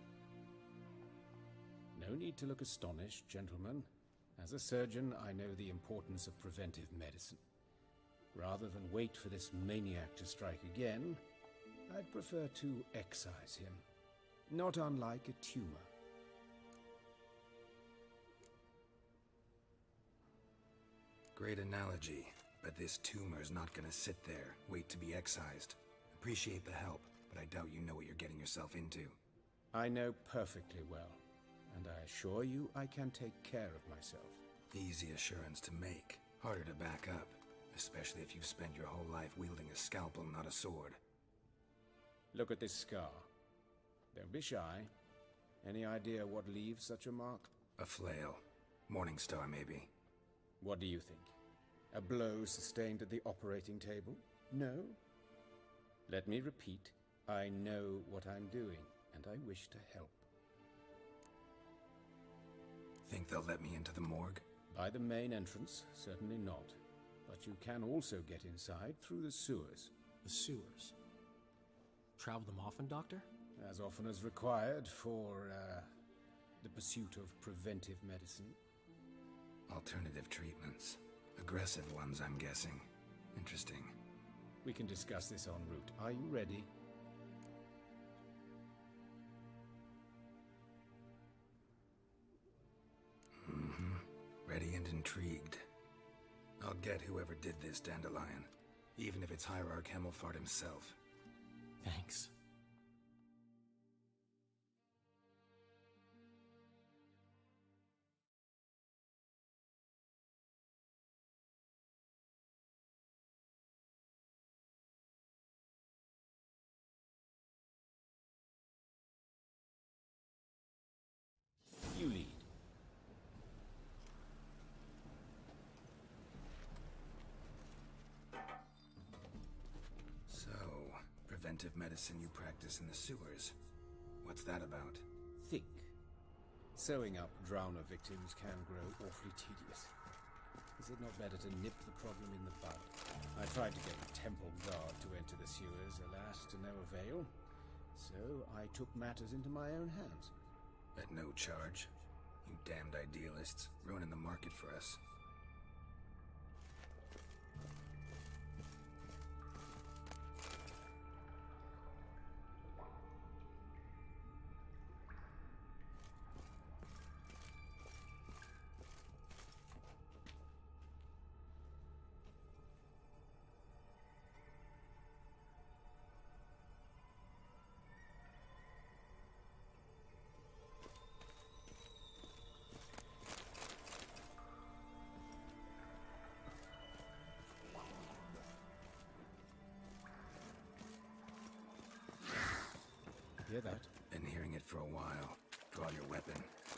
No need to look astonished, gentlemen. As a surgeon, I know the importance of preventive medicine. Rather than wait for this maniac to strike again, I'd prefer to excise him. Not unlike a tumor. Great analogy, but this tumor's not gonna sit there, wait to be excised. Appreciate the help, but I doubt you know what you're getting yourself into. I know perfectly well, and I assure you I can take care of myself. Easy assurance to make, harder to back up, especially if you've spent your whole life wielding a scalpel, not a sword. Look at this scar. Don't be shy. Any idea what leaves such a mark? A flail. Morningstar, maybe. What do you think? A blow sustained at the operating table? No? Let me repeat. I know what I'm doing, and I wish to help. Think they'll let me into the morgue? By the main entrance, certainly not. But you can also get inside through the sewers. The sewers? Travel them often, Doctor? As often as required for, uh, the pursuit of preventive medicine. Alternative treatments. Aggressive ones, I'm guessing. Interesting. We can discuss this en route. Are you ready? Mm-hmm. Ready and intrigued. I'll get whoever did this, Dandelion. Even if it's Hierarch Hemelfart himself. Thanks. You lead. So, preventive medicine you practice in the sewers. What's that about? Think. Sewing up drowner victims can grow awfully tedious. Is it not better to nip the problem in the bud? I tried to get the temple guard to enter the sewers, alas, to no avail. So I took matters into my own hands. At no charge. You damned idealists, ruining the market for us. Hear that? Been hearing it for a while. Draw your weapon.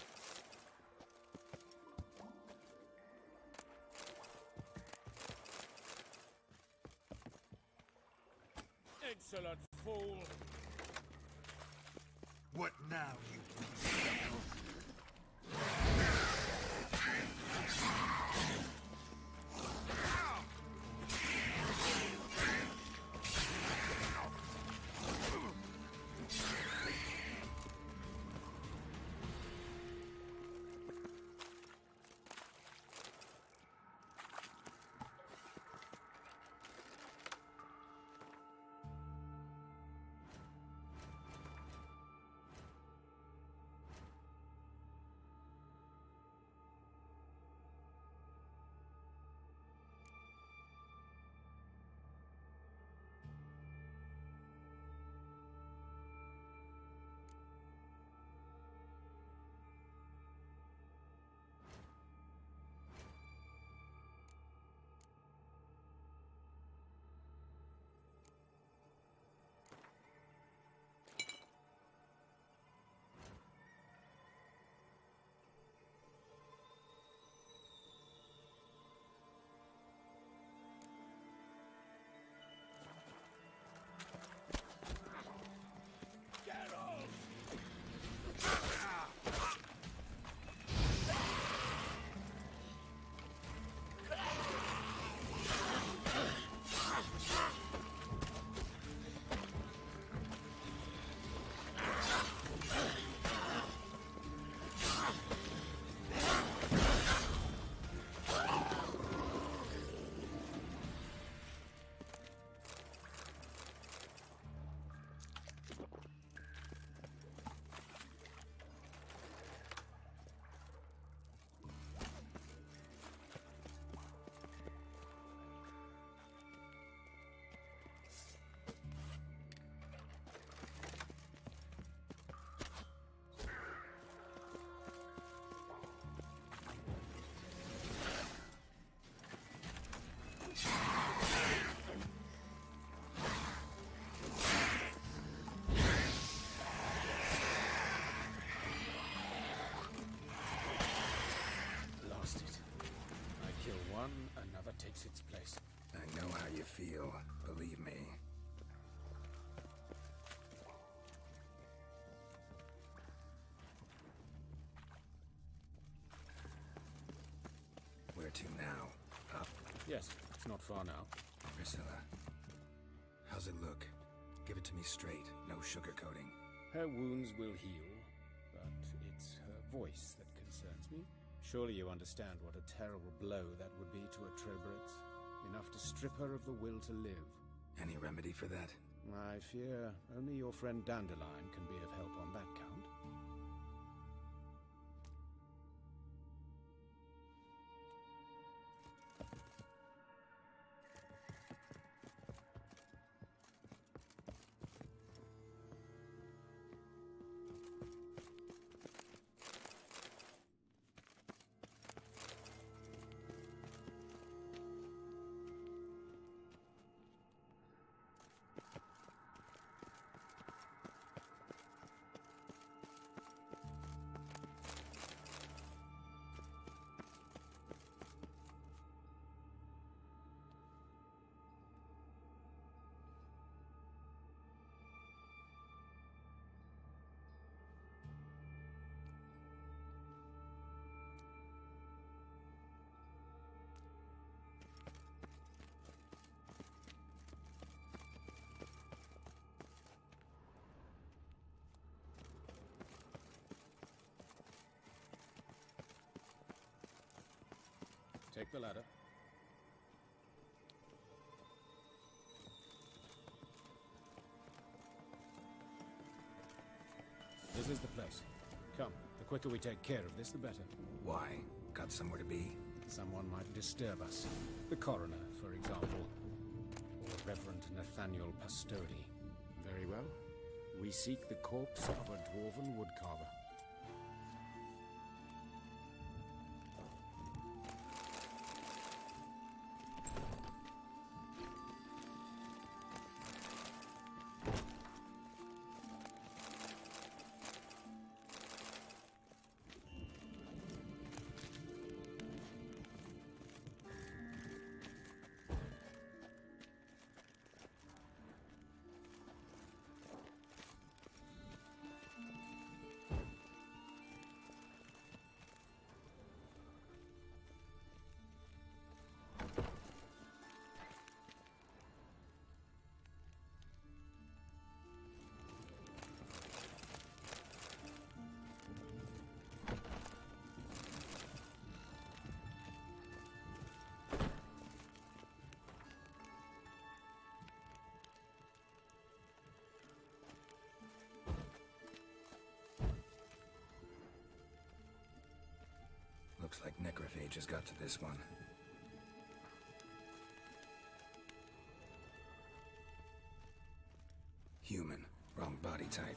Insolent fool! What now, you one, another takes its place. I know how you feel, believe me. Where to now? Up? Yes, it's not far now. Priscilla, how's it look? Give it to me straight, no sugarcoating. Her wounds will heal, but it's her voice that concerns me. Surely you understand what a terrible blow that would be to a Trobritz. Enough to strip her of the will to live. Any remedy for that? I fear only your friend Dandelion can be of help on that count. Take the ladder. This is the place. Come, the quicker we take care of this, the better. Why? Got somewhere to be? Someone might disturb us. The coroner, for example. Or Reverend Nathaniel Pastodi. Very well. We seek the corpse of a dwarven woodcarver. Looks like necrophage has got to this one. Human. Wrong body type.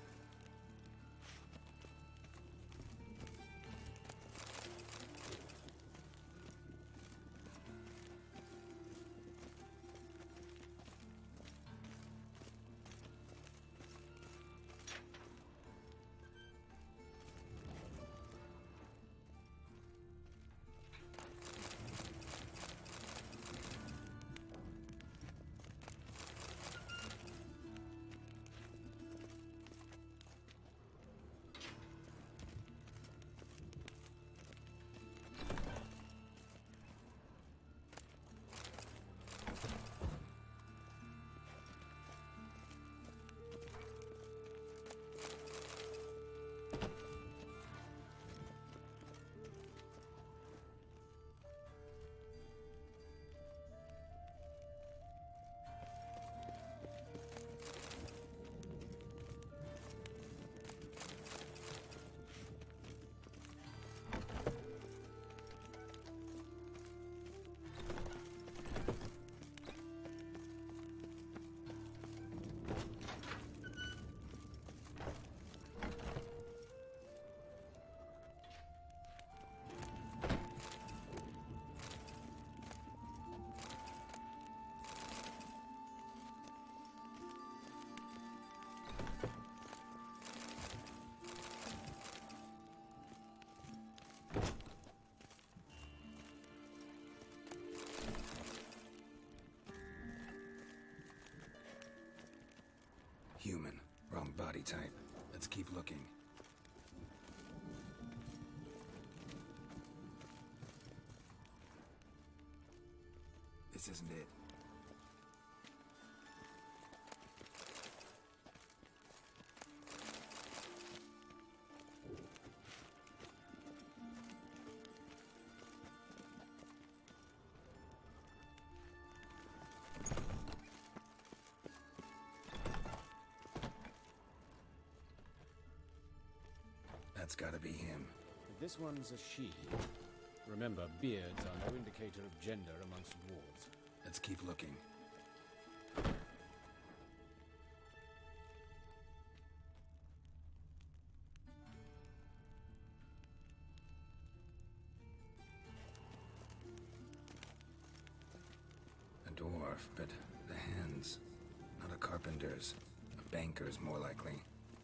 body type. Let's keep looking. This isn't it. That's gotta be him. This one's a she. Remember, beards are no indicator of gender amongst dwarves. Let's keep looking. A dwarf, but the hands. Not a carpenter's. A banker's, more likely.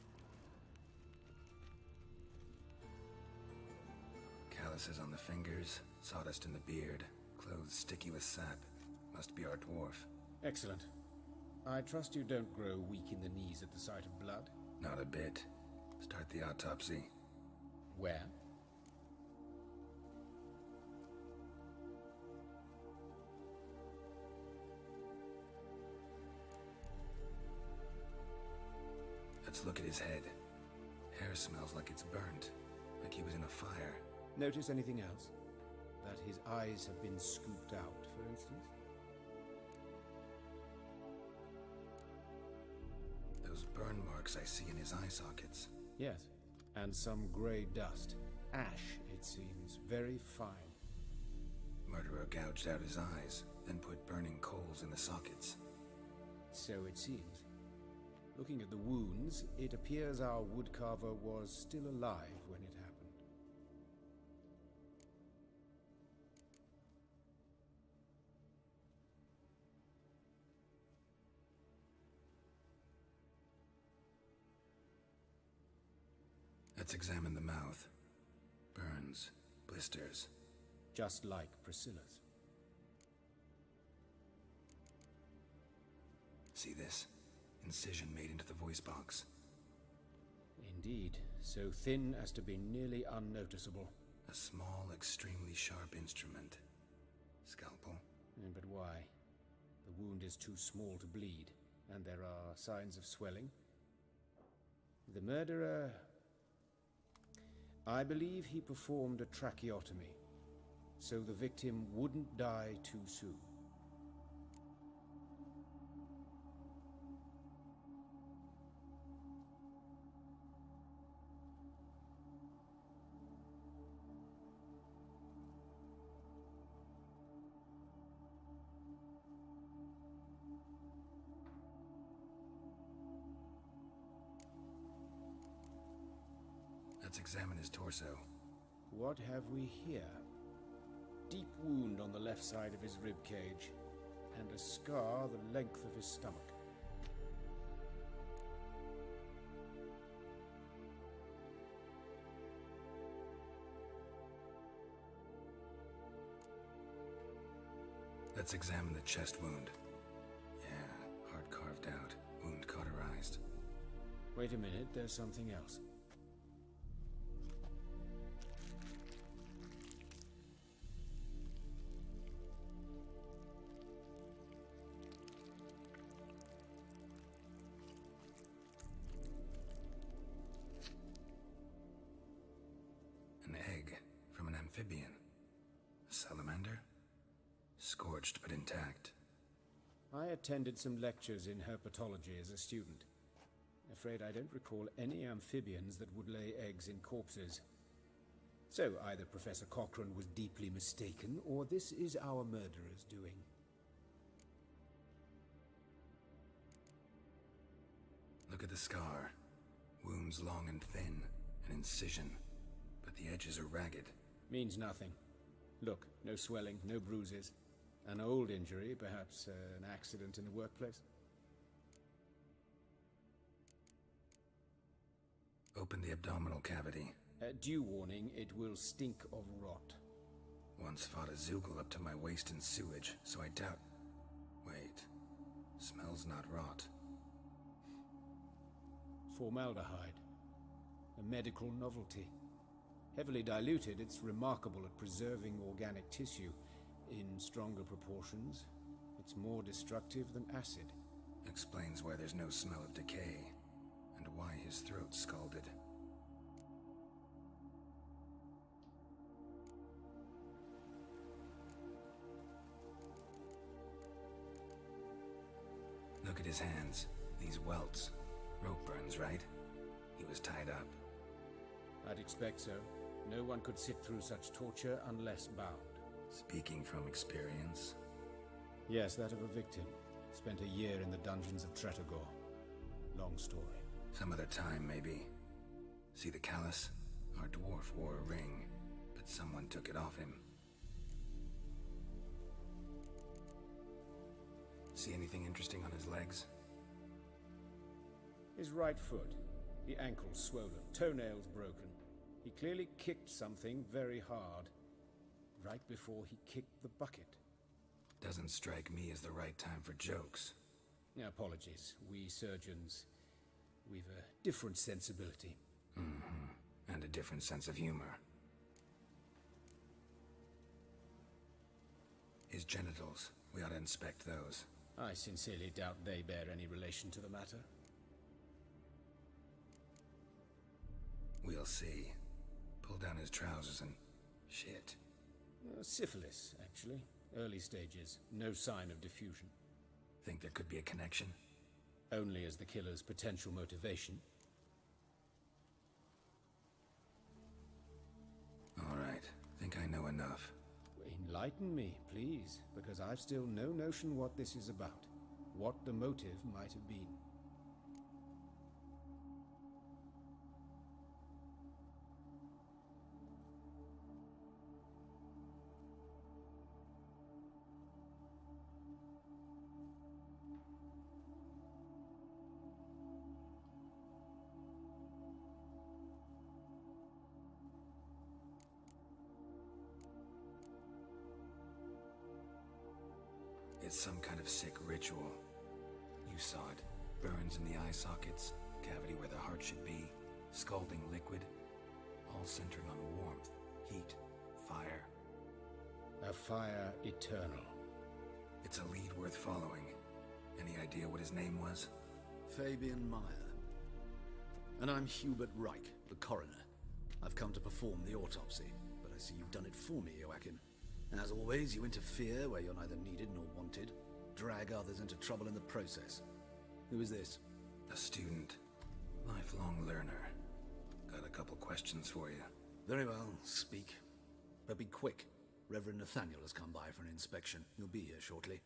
Calluses on the fingers, sawdust in the beard, clothes sticky with sap. Must be our dwarf. Excellent. I trust you don't grow weak in the knees at the sight of blood? Not a bit. Start the autopsy. Where? Let's look at his head. Hair smells like it's burnt, like he was in a fire. Notice anything else? That his eyes have been scooped out, for instance? Those burn marks I see in his eye sockets. Yes, and some grey dust. Ash, it seems. Very fine. Murderer gouged out his eyes, then put burning coals in the sockets. So it seems. Looking at the wounds, it appears our woodcarver was still alive when it happened. Let's examine the mouth. Burns, blisters. Just like Priscilla's. See this? Incision made into the voice box. Indeed, so thin as to be nearly unnoticeable. A small, extremely sharp instrument. Scalpel. Yeah, but why? The wound is too small to bleed, and there are signs of swelling. The murderer... I believe he performed a tracheotomy, so the victim wouldn't die too soon. Let's examine his torso. What have we here? Deep wound on the left side of his rib cage, and a scar the length of his stomach. Let's examine the chest wound. Yeah, heart carved out, wound cauterized. Wait a minute, there's something else. An egg from an amphibian. A salamander? Scorched but intact. I attended some lectures in herpetology as a student. Afraid I don't recall any amphibians that would lay eggs in corpses. So either Professor Cochrane was deeply mistaken, or this is our murderer's doing. Look at the scar. Wounds long and thin, an incision, but the edges are ragged. Means nothing. Look, no swelling, no bruises. An old injury, perhaps uh, an accident in the workplace. Open the abdominal cavity. Uh, due warning, it will stink of rot. Once fought a Zoogle up to my waist in sewage, so I doubt... Wait. Smells not rot. Formaldehyde. A medical novelty. Heavily diluted, it's remarkable at preserving organic tissue. In stronger proportions, it's more destructive than acid. Explains why there's no smell of decay, and why his throat's scalded. Look at his hands. These welts. Rope burns, right? He was tied up. I'd expect so. No one could sit through such torture unless bound. Speaking from experience? Yes, that of a victim. Spent a year in the dungeons of Tretogor. Long story. Some other time, maybe. See the callus? Our dwarf wore a ring, but someone took it off him. See anything interesting on his legs? His right foot. The ankle swollen, toenails broken. He clearly kicked something very hard, right before he kicked the bucket. Doesn't strike me as the right time for jokes. Apologies. We surgeons, we've a different sensibility. Mm-hmm. And a different sense of humor. His genitals. We ought to inspect those. I sincerely doubt they bear any relation to the matter. We'll see. Pull down his trousers and... shit. Uh, syphilis, actually. Early stages. No sign of diffusion. Think there could be a connection? Only as the killer's potential motivation. All right. Think I know enough. Enlighten me, please, because I've still no notion what this is about. What the motive might have been. It's some kind of sick ritual. You saw it. Burns in the eye sockets, cavity where the heart should be, scalding liquid, all centering on warmth, heat, fire. A fire eternal. It's a lead worth following. Any idea what his name was? Fabian Meyer. And I'm Hubert Reich, the coroner. I've come to perform the autopsy, but I see you've done it for me, Joachim. As always, you interfere where you're neither needed nor wanted, drag others into trouble in the process. Who is this? A student. Lifelong learner. Got a couple questions for you. Very well, speak. But be quick. Reverend Nathaniel has come by for an inspection. He'll be here shortly.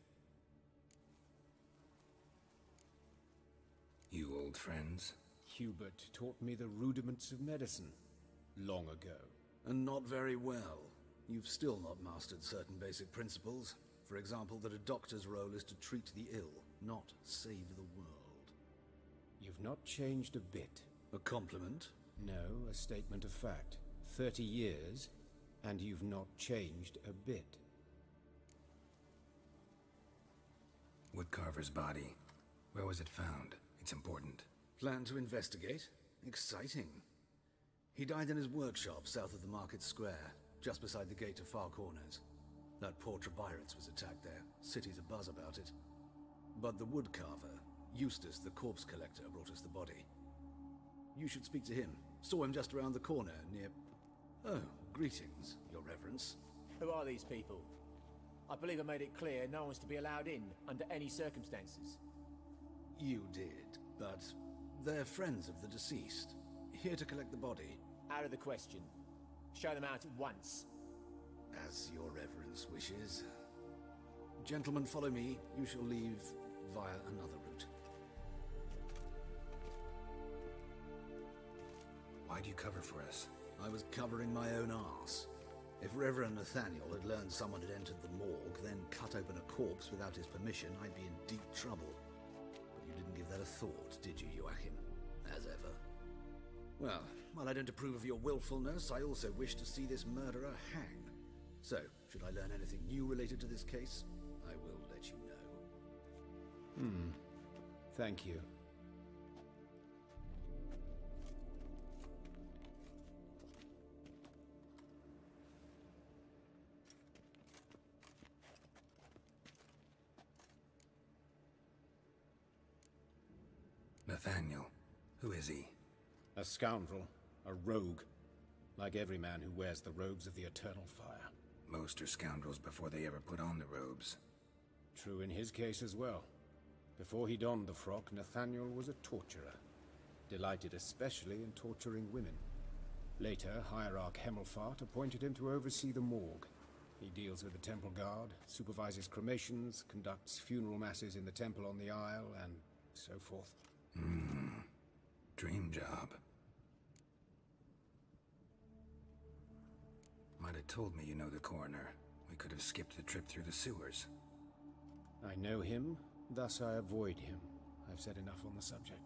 You old friends? Hubert taught me the rudiments of medicine. Long ago. And not very well. You've still not mastered certain basic principles. For example, that a doctor's role is to treat the ill, not save the world. You've not changed a bit. A compliment? No, a statement of fact. Thirty years, and you've not changed a bit. Woodcarver's body. Where was it found? It's important. Plan to investigate? Exciting. He died in his workshop south of the Market Square, just beside the gate to Far Corners. That poor Trebirance was attacked there. City's abuzz about it. But the woodcarver, Eustace the corpse collector, brought us the body. You should speak to him. Saw him just around the corner near... Oh, greetings, your reverence. Who are these people? I believe I made it clear no one's to be allowed in under any circumstances. You did, but they're friends of the deceased. Here to collect the body. Out of the question. Show them out at once. As your reverence wishes. Gentlemen, follow me. You shall leave via another route. Why do you cover for us? I was covering my own arse. If Reverend Nathaniel had learned someone had entered the morgue, then cut open a corpse without his permission, I'd be in deep trouble. But you didn't give that a thought, did you, Joachim? As ever. Well, while I don't approve of your willfulness, I also wish to see this murderer hang. So, should I learn anything new related to this case, I will let you know. Hmm. Thank you. Nathaniel. Who is he? A scoundrel. A rogue. Like every man who wears the robes of the Eternal Fire. Most are scoundrels before they ever put on the robes. True in his case as well. Before he donned the frock, Nathaniel was a torturer. Delighted especially in torturing women. Later, Hierarch Hemelfart appointed him to oversee the morgue. He deals with the Temple Guard, supervises cremations, conducts funeral masses in the temple on the Isle, and so forth. Hmm. Dream job. Might have told me you know the coroner. We could have skipped the trip through the sewers. I know him, thus I avoid him. I've said enough on the subject.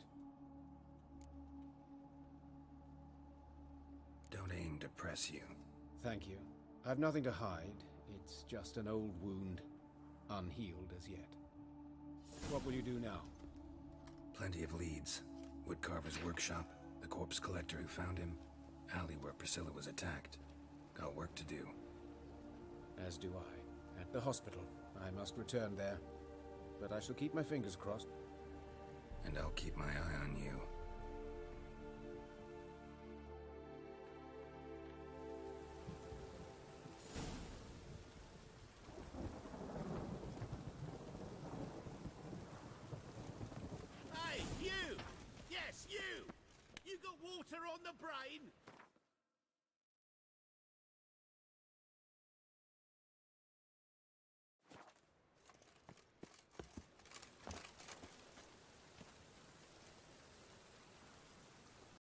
Don't aim to press you. Thank you. I've nothing to hide. It's just an old wound, unhealed as yet. What will you do now? Plenty of leads. Woodcarver's workshop, the corpse collector who found him, alley where Priscilla was attacked. Got work to do. As do I. At the hospital. I must return there. But I shall keep my fingers crossed. And I'll keep my eye on you.